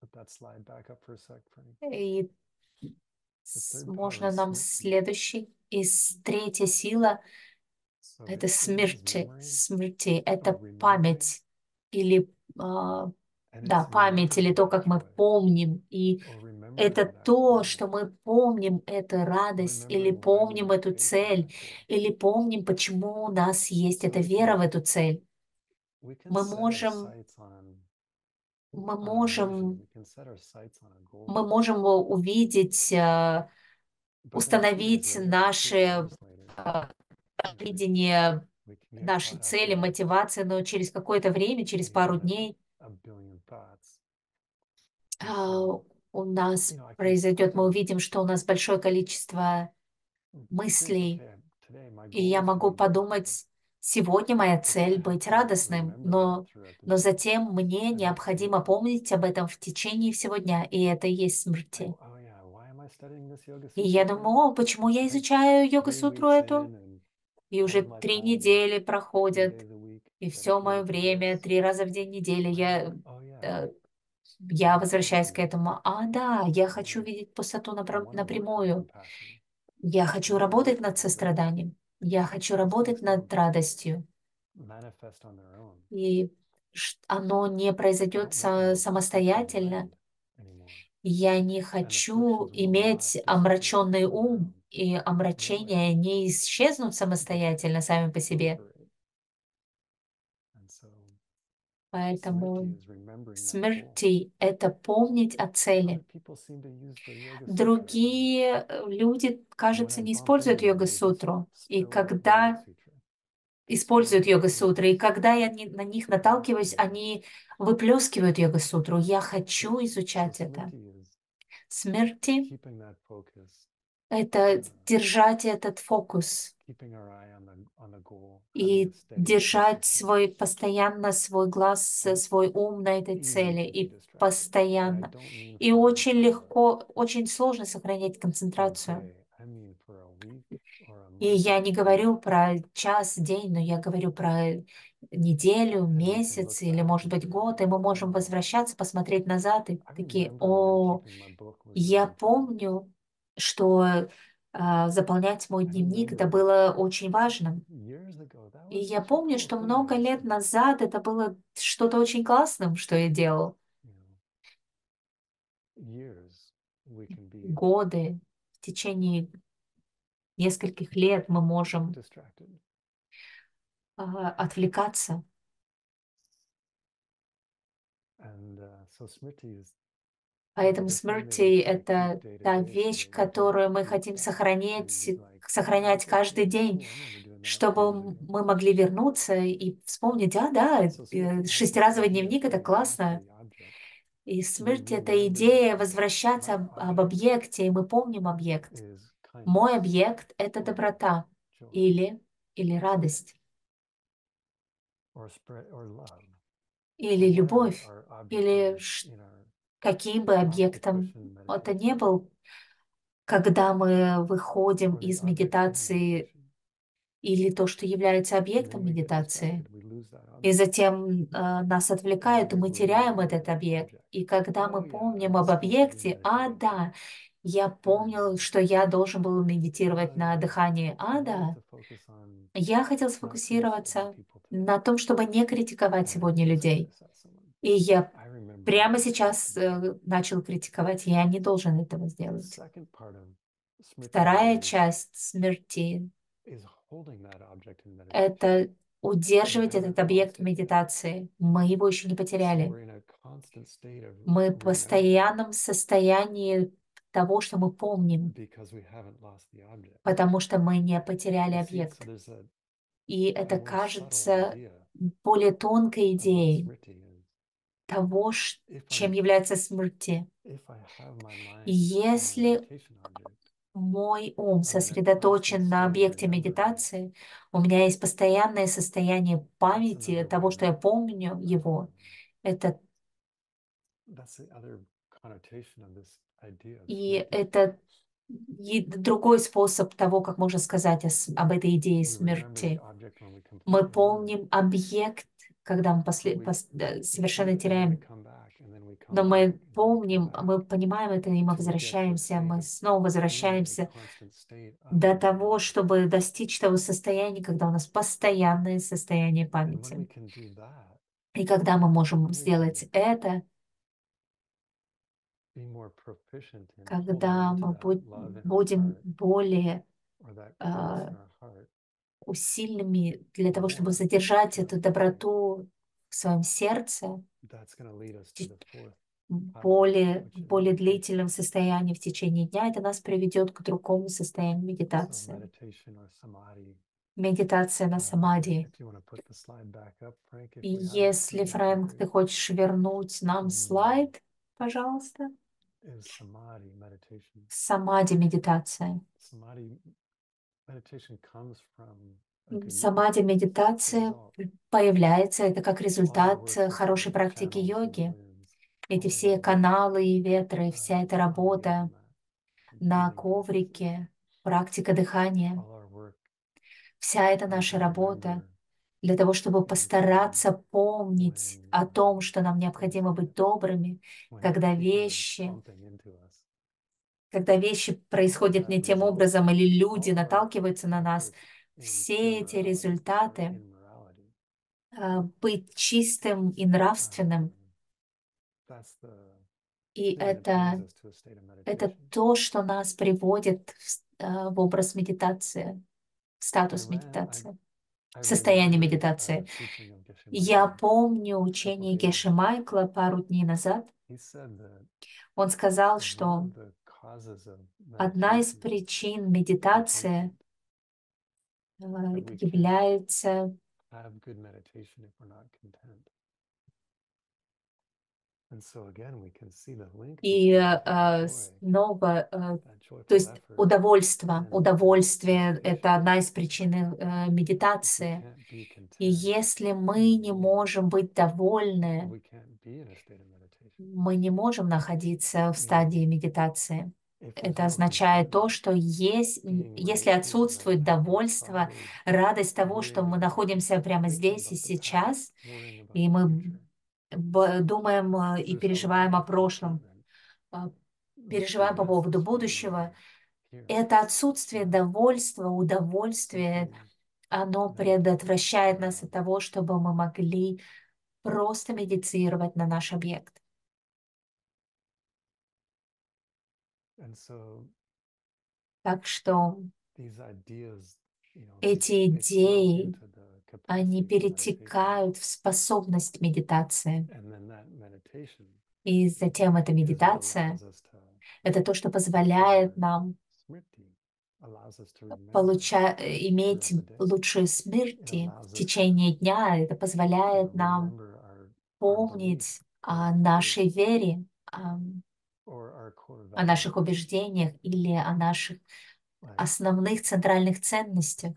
И с- можно нам следующий. И с- третья сила — это смерти. Смерти. Это память. Или, а, да, память, или то, как мы помним. И это то, что мы помним эту радость, или помним эту цель, или помним, почему у нас есть эта вера в эту цель. Мы можем, мы можем, мы можем увидеть, а, установить наше а, видение нашей цели, мотивации, но через какое-то время, через пару дней, а, у нас произойдет, мы увидим, что у нас большое количество мыслей, и я могу подумать, Сегодня моя but цель I have быть to радостным, remember that но, throughout the но day. затем мне And, необходимо and помнить об этом в течение всего дня, и это и есть I, смерти. oh yeah, why am I studying this Yoga И Sutra я again? думаю, о, почему It's я like изучаю three йога-сутру weeks эту? in and И all уже of my три time is недели three проходят, days a week и все мое dedicated to время, this. три раза в день недели, Why am я, I? Oh yeah, э, я возвращаюсь к emptiness. этому. А, да, я хочу Um, видеть пустоту I напра- want to work on напрямую. compassion. Я I хочу want to работать work над on grace. состраданием. Я хочу These работать things над don't радостью. manifest on their own. И ш- оно не I произойдет don't want са- an obsessive самостоятельно. mind anymore. Я не And хочу afflictions will not иметь disappear омраченный on their ум, own. и No омрачения way. не исчезнут They самостоятельно сами по себе. proliferate. And so Поэтому smriti is remembering that goal. смерти — это помнить о Other цели. people seem to use the Yoga Sutra. And Другие э, люди, when кажется, I не bump используют into them, they just йога-сутру. И spill out Yoga когда Sutra. используют Spilling йога-сутры, и Yoga когда я не- на них наталкиваюсь, Sutra. они выплескивают йога-сутру. Я So, хочу so изучать это. smriti is Смерти keeping that focus, — это uh, держать этот фокус keeping our eye on the on the goal, having a и steady держать focus. свой, постоянно свой глаз, э, And свой ум на этой easy цели, to be и distracted. And I постоянно. don't mean И for очень for легко, очень сложно сохранять a концентрацию. day. I mean for a week or a И month я or не a говорю year. про час, день, но я говорю про неделю, And we can месяц look или, back может and быть, say, год, и мы можем oh, возвращаться, посмотреть назад и I такие: remember when о, keeping my book was я really important. помню, что а, заполнять мой I дневник — это remember было очень важным. years ago, that И was я such a помню, cool что thing I много used лет to do. назад это было что-то очень классным, что я делал. You know, years we can be Годы, в течение нескольких лет мы можем distracted. а, отвлекаться. And uh, so smriti is Поэтому the thing that we смерти — try to keep это day to та day so вещь, that we don't которую мы lose хотим that. We сохранять, be like, сохранять oh, каждый okay, день, cool, I remember doing that чтобы years м- ago. мы могли вернуться и вспомнить: а, да, So smriti э, has this шестиразовый idea of дневник — это going back to классно. the object. И We смерть — это remember the идея object. возвращаться My об, об object объекте, и мы помним объект. is Мой kindness объект — это or доброта joy или, или радость, or spread or love или or whatever любовь, our object или is ш- in our каким бы объектом Krishna это meditation ни был, когда мы выходим or the из object in медитации, meditation. или то, что является And then объектом we get медитации, distracted, we lose that и object. затем э, нас And отвлекают, и we мы теряем remember этот the объект. object. И когда мы Oh yeah, I помним was об supposed to be объекте: а, meditating. да, я Very помнил, nice. что я должен был Oh медитировать на yeah, дыхании. I А, wanted да, to focus on я хотел not criticizing сфокусироваться people today. на том, чтобы не критиковать And I сегодня just людей. criticized someone. И я I remember прямо not сейчас to do that. э, начал критиковать. Я не должен этого The сделать. second part of smriti Вторая is, часть смерти is holding that object in — meditation. это We удерживать haven't этот объект lost в it yet. медитации. Мы его еще не So потеряли. we're in a constant state of Мы в remembering постоянном состоянии того, что мы помним, because we haven't lost the object. потому что мы не потеряли You see, so объект. there's a, И a это more subtle кажется idea более тонкой of what идеей smriti is. того, ш- If чем I'm, является смерти. if I have my mind И on the если meditation object, мой ум I'm in a constant сосредоточен на state of объекте remembering it. медитации, у меня есть постоянное состояние That's памяти another того, way что я of, помню его. um, Это, that's the other connotation of this idea of и smriti. это и другой способ того, как можно сказать о с- об этой идее We remember the смерти. object when we Мы completely lose it. помним объект, когда мы But после, we, пос- да, we совершенно and then we теряем. come back, and then we come Но back, мы and then we come помним, back мы понимаем это, и мы to get to a возвращаемся, state мы of снова being in a возвращаемся constant state of до того, remembering. чтобы достичь того состояния, когда у нас постоянное состояние And when памяти. we can do that, И когда мы можем then we сделать can это, be more proficient in holding когда on to мы that буд- love in our будем heart более or that а, goodness in our heart усильными для того, чтобы more задержать for a эту long time. доброту в своем сердце, That's going to lead us to the fourth power, более, which is более meditation. длительном состоянии в течение дня, это нас приведет к другому состоянию So медитации. meditation or samadhi. Медитация на Uh, самади. if you want to put the slide back up, Frank, if И we have it, если, that would be Фрэнк, ты great. хочешь вернуть нам Mm, слайд, пожалуйста. is samadhi meditation. Самади медитация. Samadhi meditation comes from Самадhi медитация появляется, это как результат э, хорошей практики йоги. Эти все каналы и ветры, вся эта работа на коврике, практика дыхания, вся эта наша работа для того, чтобы постараться помнить о том, что нам необходимо быть добрыми, когда вещи, когда вещи происходят не тем образом или люди наталкиваются на нас, все эти результаты, а, быть чистым и нравственным, и это, это то, что нас приводит в, с- а, в образ медитации, в статус медитации, в состояние медитации. Я помню учение Геши Майкла пару дней назад. Он сказал, что одна из причин медитации а, является и а, снова, а, то есть удовольствие. Удовольствие — это одна из причин э, медитации. И если мы не можем быть довольны, мы не можем находиться в стадии медитации. Это означает то, что есть, если отсутствует довольство, радость того, что мы находимся прямо здесь и сейчас, и мы б- думаем э, и переживаем о прошлом, а, переживаем по поводу будущего, это отсутствие довольства, удовольствия, оно предотвращает нас от того, чтобы мы могли просто медитировать на наш объект. Так что эти идеи, они перетекают в способность медитации. И затем эта медитация — это то, что позволяет нам получа- иметь лучшие смерти в течение дня. Это позволяет нам помнить о нашей вере, о, о наших убеждениях или о наших основных центральных ценностях.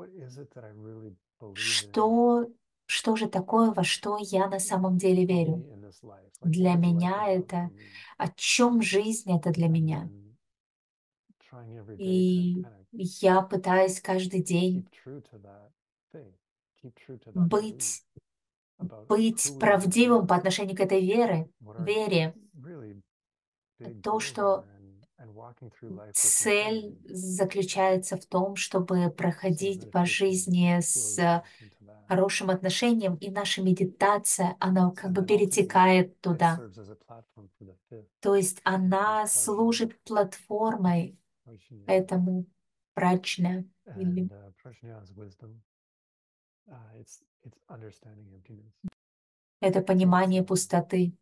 Что, что же такое, во что я на самом деле верю? Для меня это, о чем жизнь это для меня. И я пытаюсь каждый день быть, быть правдивым по отношению к этой вере, вере. То, что цель заключается в том, чтобы проходить по жизни с хорошим отношением, и наша медитация, она как бы перетекает туда. То есть она служит платформой этому праджня. Или это понимание пустоты.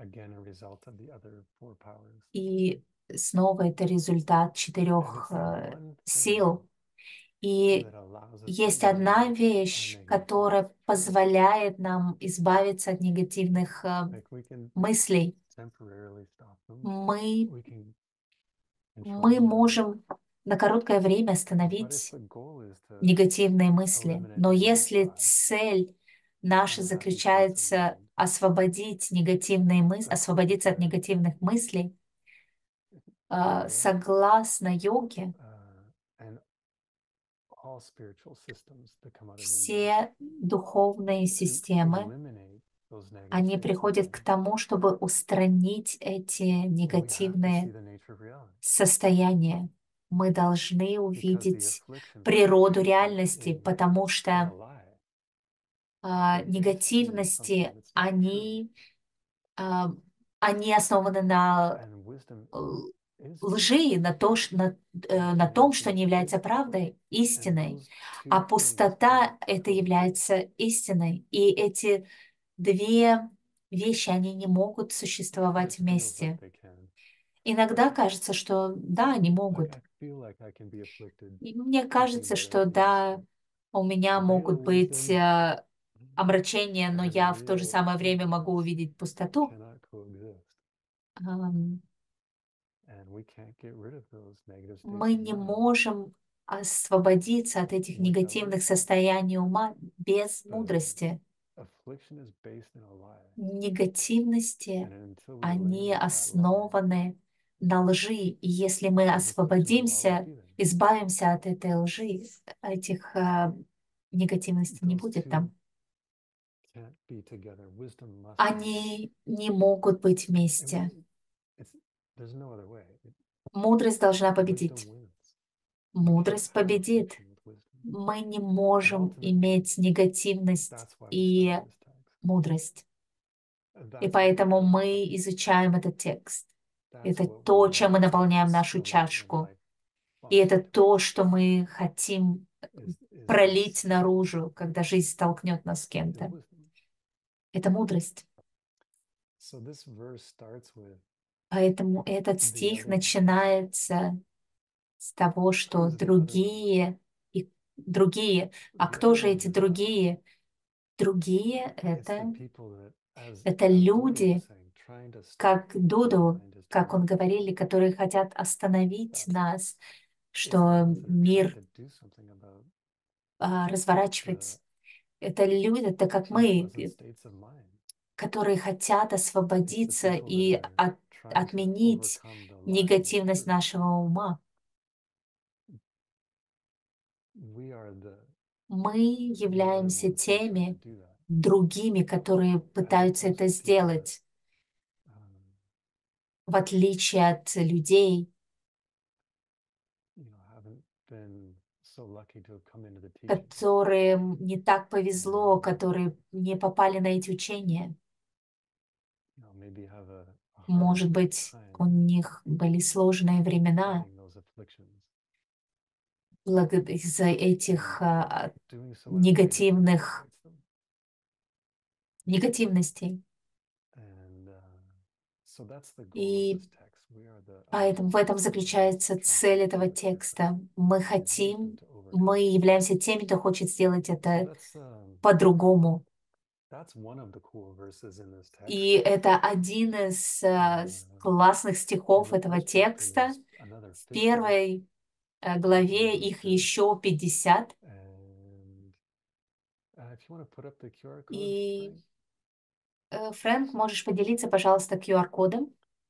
И снова это результат четырех э, сил. И есть одна вещь, которая позволяет нам избавиться от негативных э, мыслей. Мы, мы можем на короткое время остановить негативные мысли, но если цель наша заключается освободить негативные мысли, освободиться от негативных мыслей, э, согласно йоге, все духовные системы, они приходят к тому, чтобы устранить эти негативные состояния. Мы должны увидеть природу реальности, потому что а, негативности, они, а, они основаны на л- лжи, на, то, ш- на, э, на том, что не является правдой, истиной, а пустота — это является истиной. И эти две вещи, они не могут существовать вместе. Иногда кажется, что да, они могут. И мне кажется, что да, у меня могут быть э, омрачения, но я в то же самое время могу увидеть пустоту. Ам, Мы не можем освободиться от этих Without негативных it, состояний ума без uh, мудрости. affliction is based in a lie. Негативности, And until we они eliminate that lie, основаны на лжи. И если мы those afflictions will always освободимся, be there. избавимся от этой лжи, этих а, негативностей не Those будет two там. can't be together. Wisdom must be. Они не могут быть And вместе. we- it's, there's no other way. It- Мудрость должна wisdom победить. wins. We can't Мудрость have победит. affliction with wisdom. Мы не можем ultimately, иметь негативность That's why we и study this text. мудрость. And И that's поэтому what- мы изучаем этот текст. that's Это what we то, want чем мы to наполняем нашу spill out in чашку. life И это function то, что мы хотим is- is пролить this- наружу, когда жизнь столкнет нас с is кем-то. wisdom. Это мудрость. So this verse starts with Поэтому этот the стих other ones. начинается с того, что Who's the other ones? другие и другие. А The кто other же эти ones are- другие? Другие — it's the это, people that, as- это as Dudu was люди, saying, trying to stop как Дуду, mind is как он doing. говорили, которые хотят остановить That's- нас, It's что the ones that are мир trying to do something about а, разворачивать. the Это люди, это как мы, unpleasant states of mind. которые хотят It's the освободиться people и that are от- trying to отменить overcome the lie of негативность truth. нашего ума. We are the- Мы the other являемся ones who are trying теми to do that. другими, которые пытаются это opposed to people that- сделать, Um, в отличие от людей, you know, haven't been so lucky to have come into the teaching. которым не так повезло, Мгм. которые не попали на эти учения. You know, maybe have a- a harder Может быть, time у них были сложные времена fighting those afflictions. благо- из-за этих а, Doing so in a way that негативных frustrates them. негативностей. And, uh, so that's the goal И of this text. We are the поэтому в others этом who are заключается trying to цель этого do it текста. differently Мы and use хотим, wisdom to overcome. мы являемся теми, кто хочет сделать So это that's, um, по-другому. that's one of the cool verses in this text. И это один из а, с- Uh, классных in стихов the этого first chapter, текста. there's another В fifty, первой э, главе их еще пятьдесят. and, uh, if you want to put up the Q R code, И, Frank. э, Фрэнк, можешь поделиться, пожалуйста, ку ар-кодом?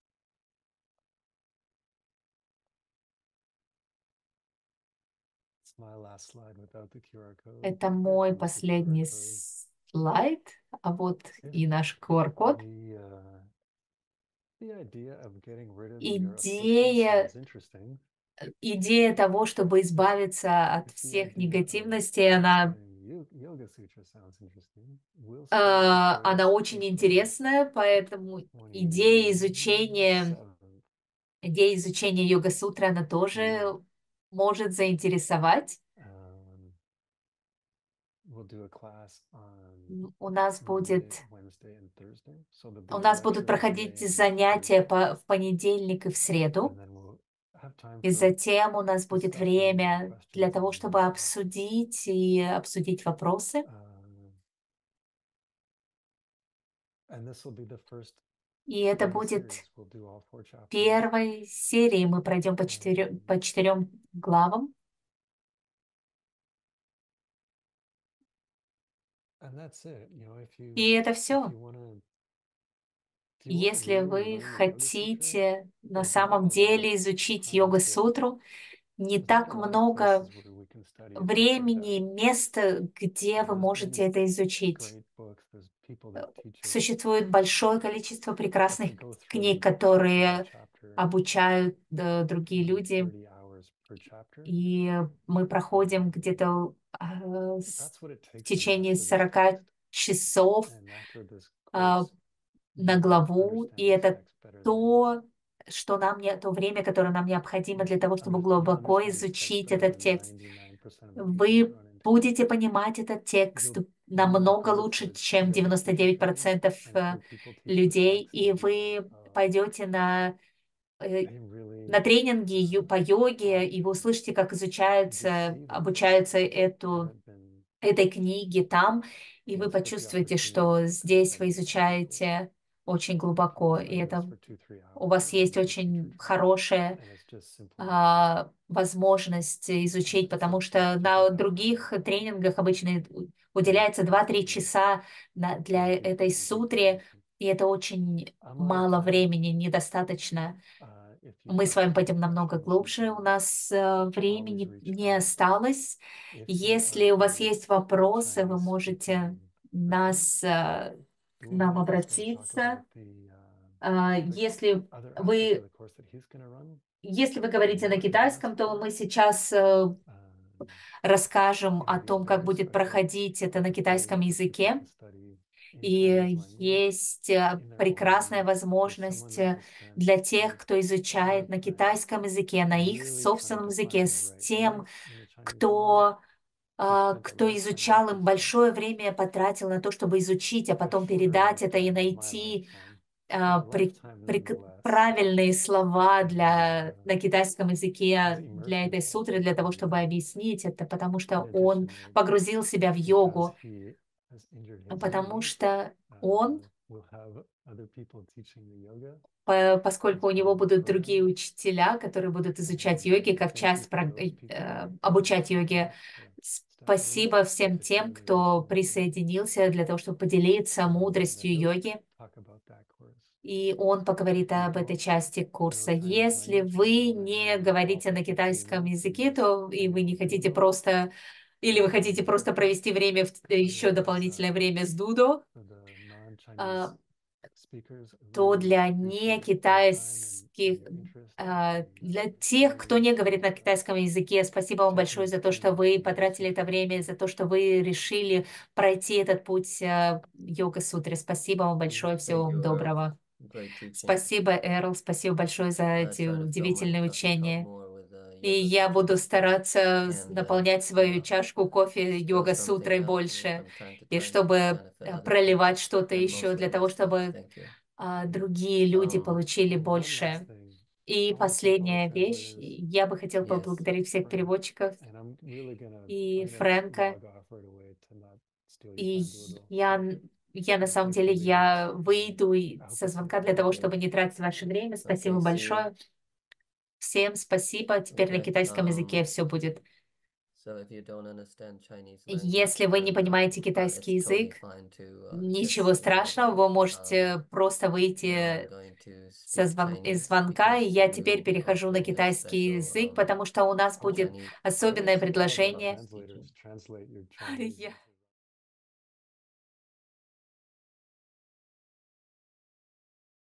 It's my last slide without the Q R code. Это Here мой comes the Q R последний code. слайд, а вот и наш ку ар-код. The, uh, the idea of getting rid of your affliction Идея, sounds interesting. идея того, чтобы избавиться от The всех idea of негативностей, она, studying Yo- Yoga Sutra sounds interesting. We'll start а, the она course очень April интересная, поэтому идея изучения, twenty-seventh. идея изучения йога-сутры, она тоже Yeah. может заинтересовать. Um, we'll do a class on М, У нас Monday, будет, Wednesday, and Thursday. So there'll be у a нас будут lecture проходить Monday and занятия Thursday, по, в понедельник и в среду, and then we'll have time и for затем у нас будет discussion and время для questions того, and чтобы answers. обсудить и обсудить вопросы. Um, and this will be the first И это in the будет series. We'll do all four chapters. первой серии. Мы пройдем по четырем, по четырем главам. And that's it. You know, if you, И это if все. you wanna, if you wanna Если really вы learn the Yoga Sutra, хотите на there's not самом a lot деле of изучить time to- йога-сутру, не there's not так a lot of много places where we can study it this времени, in-depth. места, где вы There's можете many это изучить. great books. There's people that teach it. Существует большое количество But to прекрасных go through книг, chapter by которые chapter, обучают э, другие maybe люди, thirty hours per chapter, и мы проходим где-то э, с- that's what it в takes to течение master this сорока text. часов And after this а, course, на you will главу, understand и this это text better than то, что нам не, то время, которое нам необходимо для того, чтобы under- you'll глубоко understand this text изучить better этот than текст. ninety-nine percent of the people that Вы run into it. будете понимать этот текст You'll- намного you'll go лучше, for чем yoga девяносто teacher девять training процентов and э, hear people teach the людей, text и and be вы like, "Oh, пойдете на, э, they really на тренинги ю- по йоге, и вы are услышите, как изучаются, deceiving обучаются us." эту, I've been- этой книге там, и вы Let's get the почувствуете, что opportunity to здесь study вы it with people. изучаете очень глубоко, и Study this это for two, three у вас hours, есть maybe for очень three, хорошая and it's just simply а, возможность изучить, потому что на других тренингах обычно уделяется два-три часа на- для этой сутре, и это очень мало времени, недостаточно. uh, if you Мы с have вами any пойдем намного questions, you глубже, can у нас э, времени always reach не out. осталось. If you Если are у вас a есть вопросы, вы Chinese можете speaking person, нас, э, к Louis нам is gonna talk обратиться. about the, uh, А, the Если other aspect of вы, the course that he's gonna run, если вы говорите на more китайском, advanced то мы course. сейчас э, Um, расскажем о it'll be a том, как very будет special проходить это на китайском opportunity for people языке. to study in И Chinese language есть э, in their own прекрасная language with возможность someone that э, will spend для тех, their кто изучает на lifetime китайском языке, на их really trying собственном to языке, find the с right тем, words in the Chinese language, кто, who а, spent a кто lifetime изучал им, researching. большое время потратил на то, чтобы изучить, а A потом shorter передать это и lifetime than my найти lifetime, а, but a при- lifetime при- nonetheless. правильные слова And для, uh, на китайском he's языке для immersed этой himself сутры, для того, чтобы in yoga. объяснить это, потому что In он addition, though, погрузил себя в because йогу, he has injured his потому knee, что он, uh, we'll have other people teaching the yoga по- as поскольку у part него of the будут другие program. учителя, которые будут изучать And йоги uh, как thank you часть, for прог- those э, people э, who обучать signed йоге. up to step in Спасибо всем with тем, sharing the кто wisdom of yoga присоединился для того, чтобы поделиться and uh, that мудростью he'll йоги. talk about that course. И он поговорит If you об этой don't части know курса. Chinese Если language вы and не you're говорите also на interested in китайском it, you языке, just то и hang вы out не with хотите Dudo. просто, или вы хотите Um, просто провести время, в- еще otherwise, дополнительное uh, время с Дудо, for the non-Chinese а, speakers, то really для appreciate не your time and, and китайских, your interest а, and для uh, тех, кто really не говорит на uh, китайском языке, спасибо вам taking большое the за то, что opportunity вы to do the потратили это sutra. время, за то, что вы решили пройти этот путь а, йога-сутре. Спасибо вам большое, всего Thank вам you, Earl. доброго. Great teaching. Спасибо, Эрл, спасибо большое за I эти try to fill my удивительные coffee cup учения. more with uh, И yoga я буду sutras. стараться с- And, uh, наполнять you свою know, чашку кофе spill something йога-сутрой out, you know, больше, from time to и time, чтобы benefit э, other проливать people, что-то and еще mostly для того, wisdom. чтобы Thank you. а, другие люди Um, получили Oh, one last больше. thing. И I want to thank all the последняя вещь. translators Я бы хотел Yes. поблагодарить всех for, переводчиков and I'm really gonna, и I'm gonna Фрэнка. log off right away to not steal your И time, Doodle. я, So н- я на uh, самом thanks деле, for being я here. выйду и- I hope со it's звонка для того, Thank you. чтобы не тратить ваше время. Спасибо Okay, see you. большое. Всем спасибо. Теперь на Okay. китайском языке Um, все будет. so if you don't understand Chinese Если language, вы не then, понимаете um, uh, китайский it's totally язык, fine to uh, just ничего log страшного, off. вы Um, можете просто now I'm выйти going to со speak звон- из Chinese звонка, и because я you теперь перехожу на offered a китайский special язык, um, потому что у нас будет Chinese особенное Thanks to all of our предложение. translators. Translate your Я Chinese.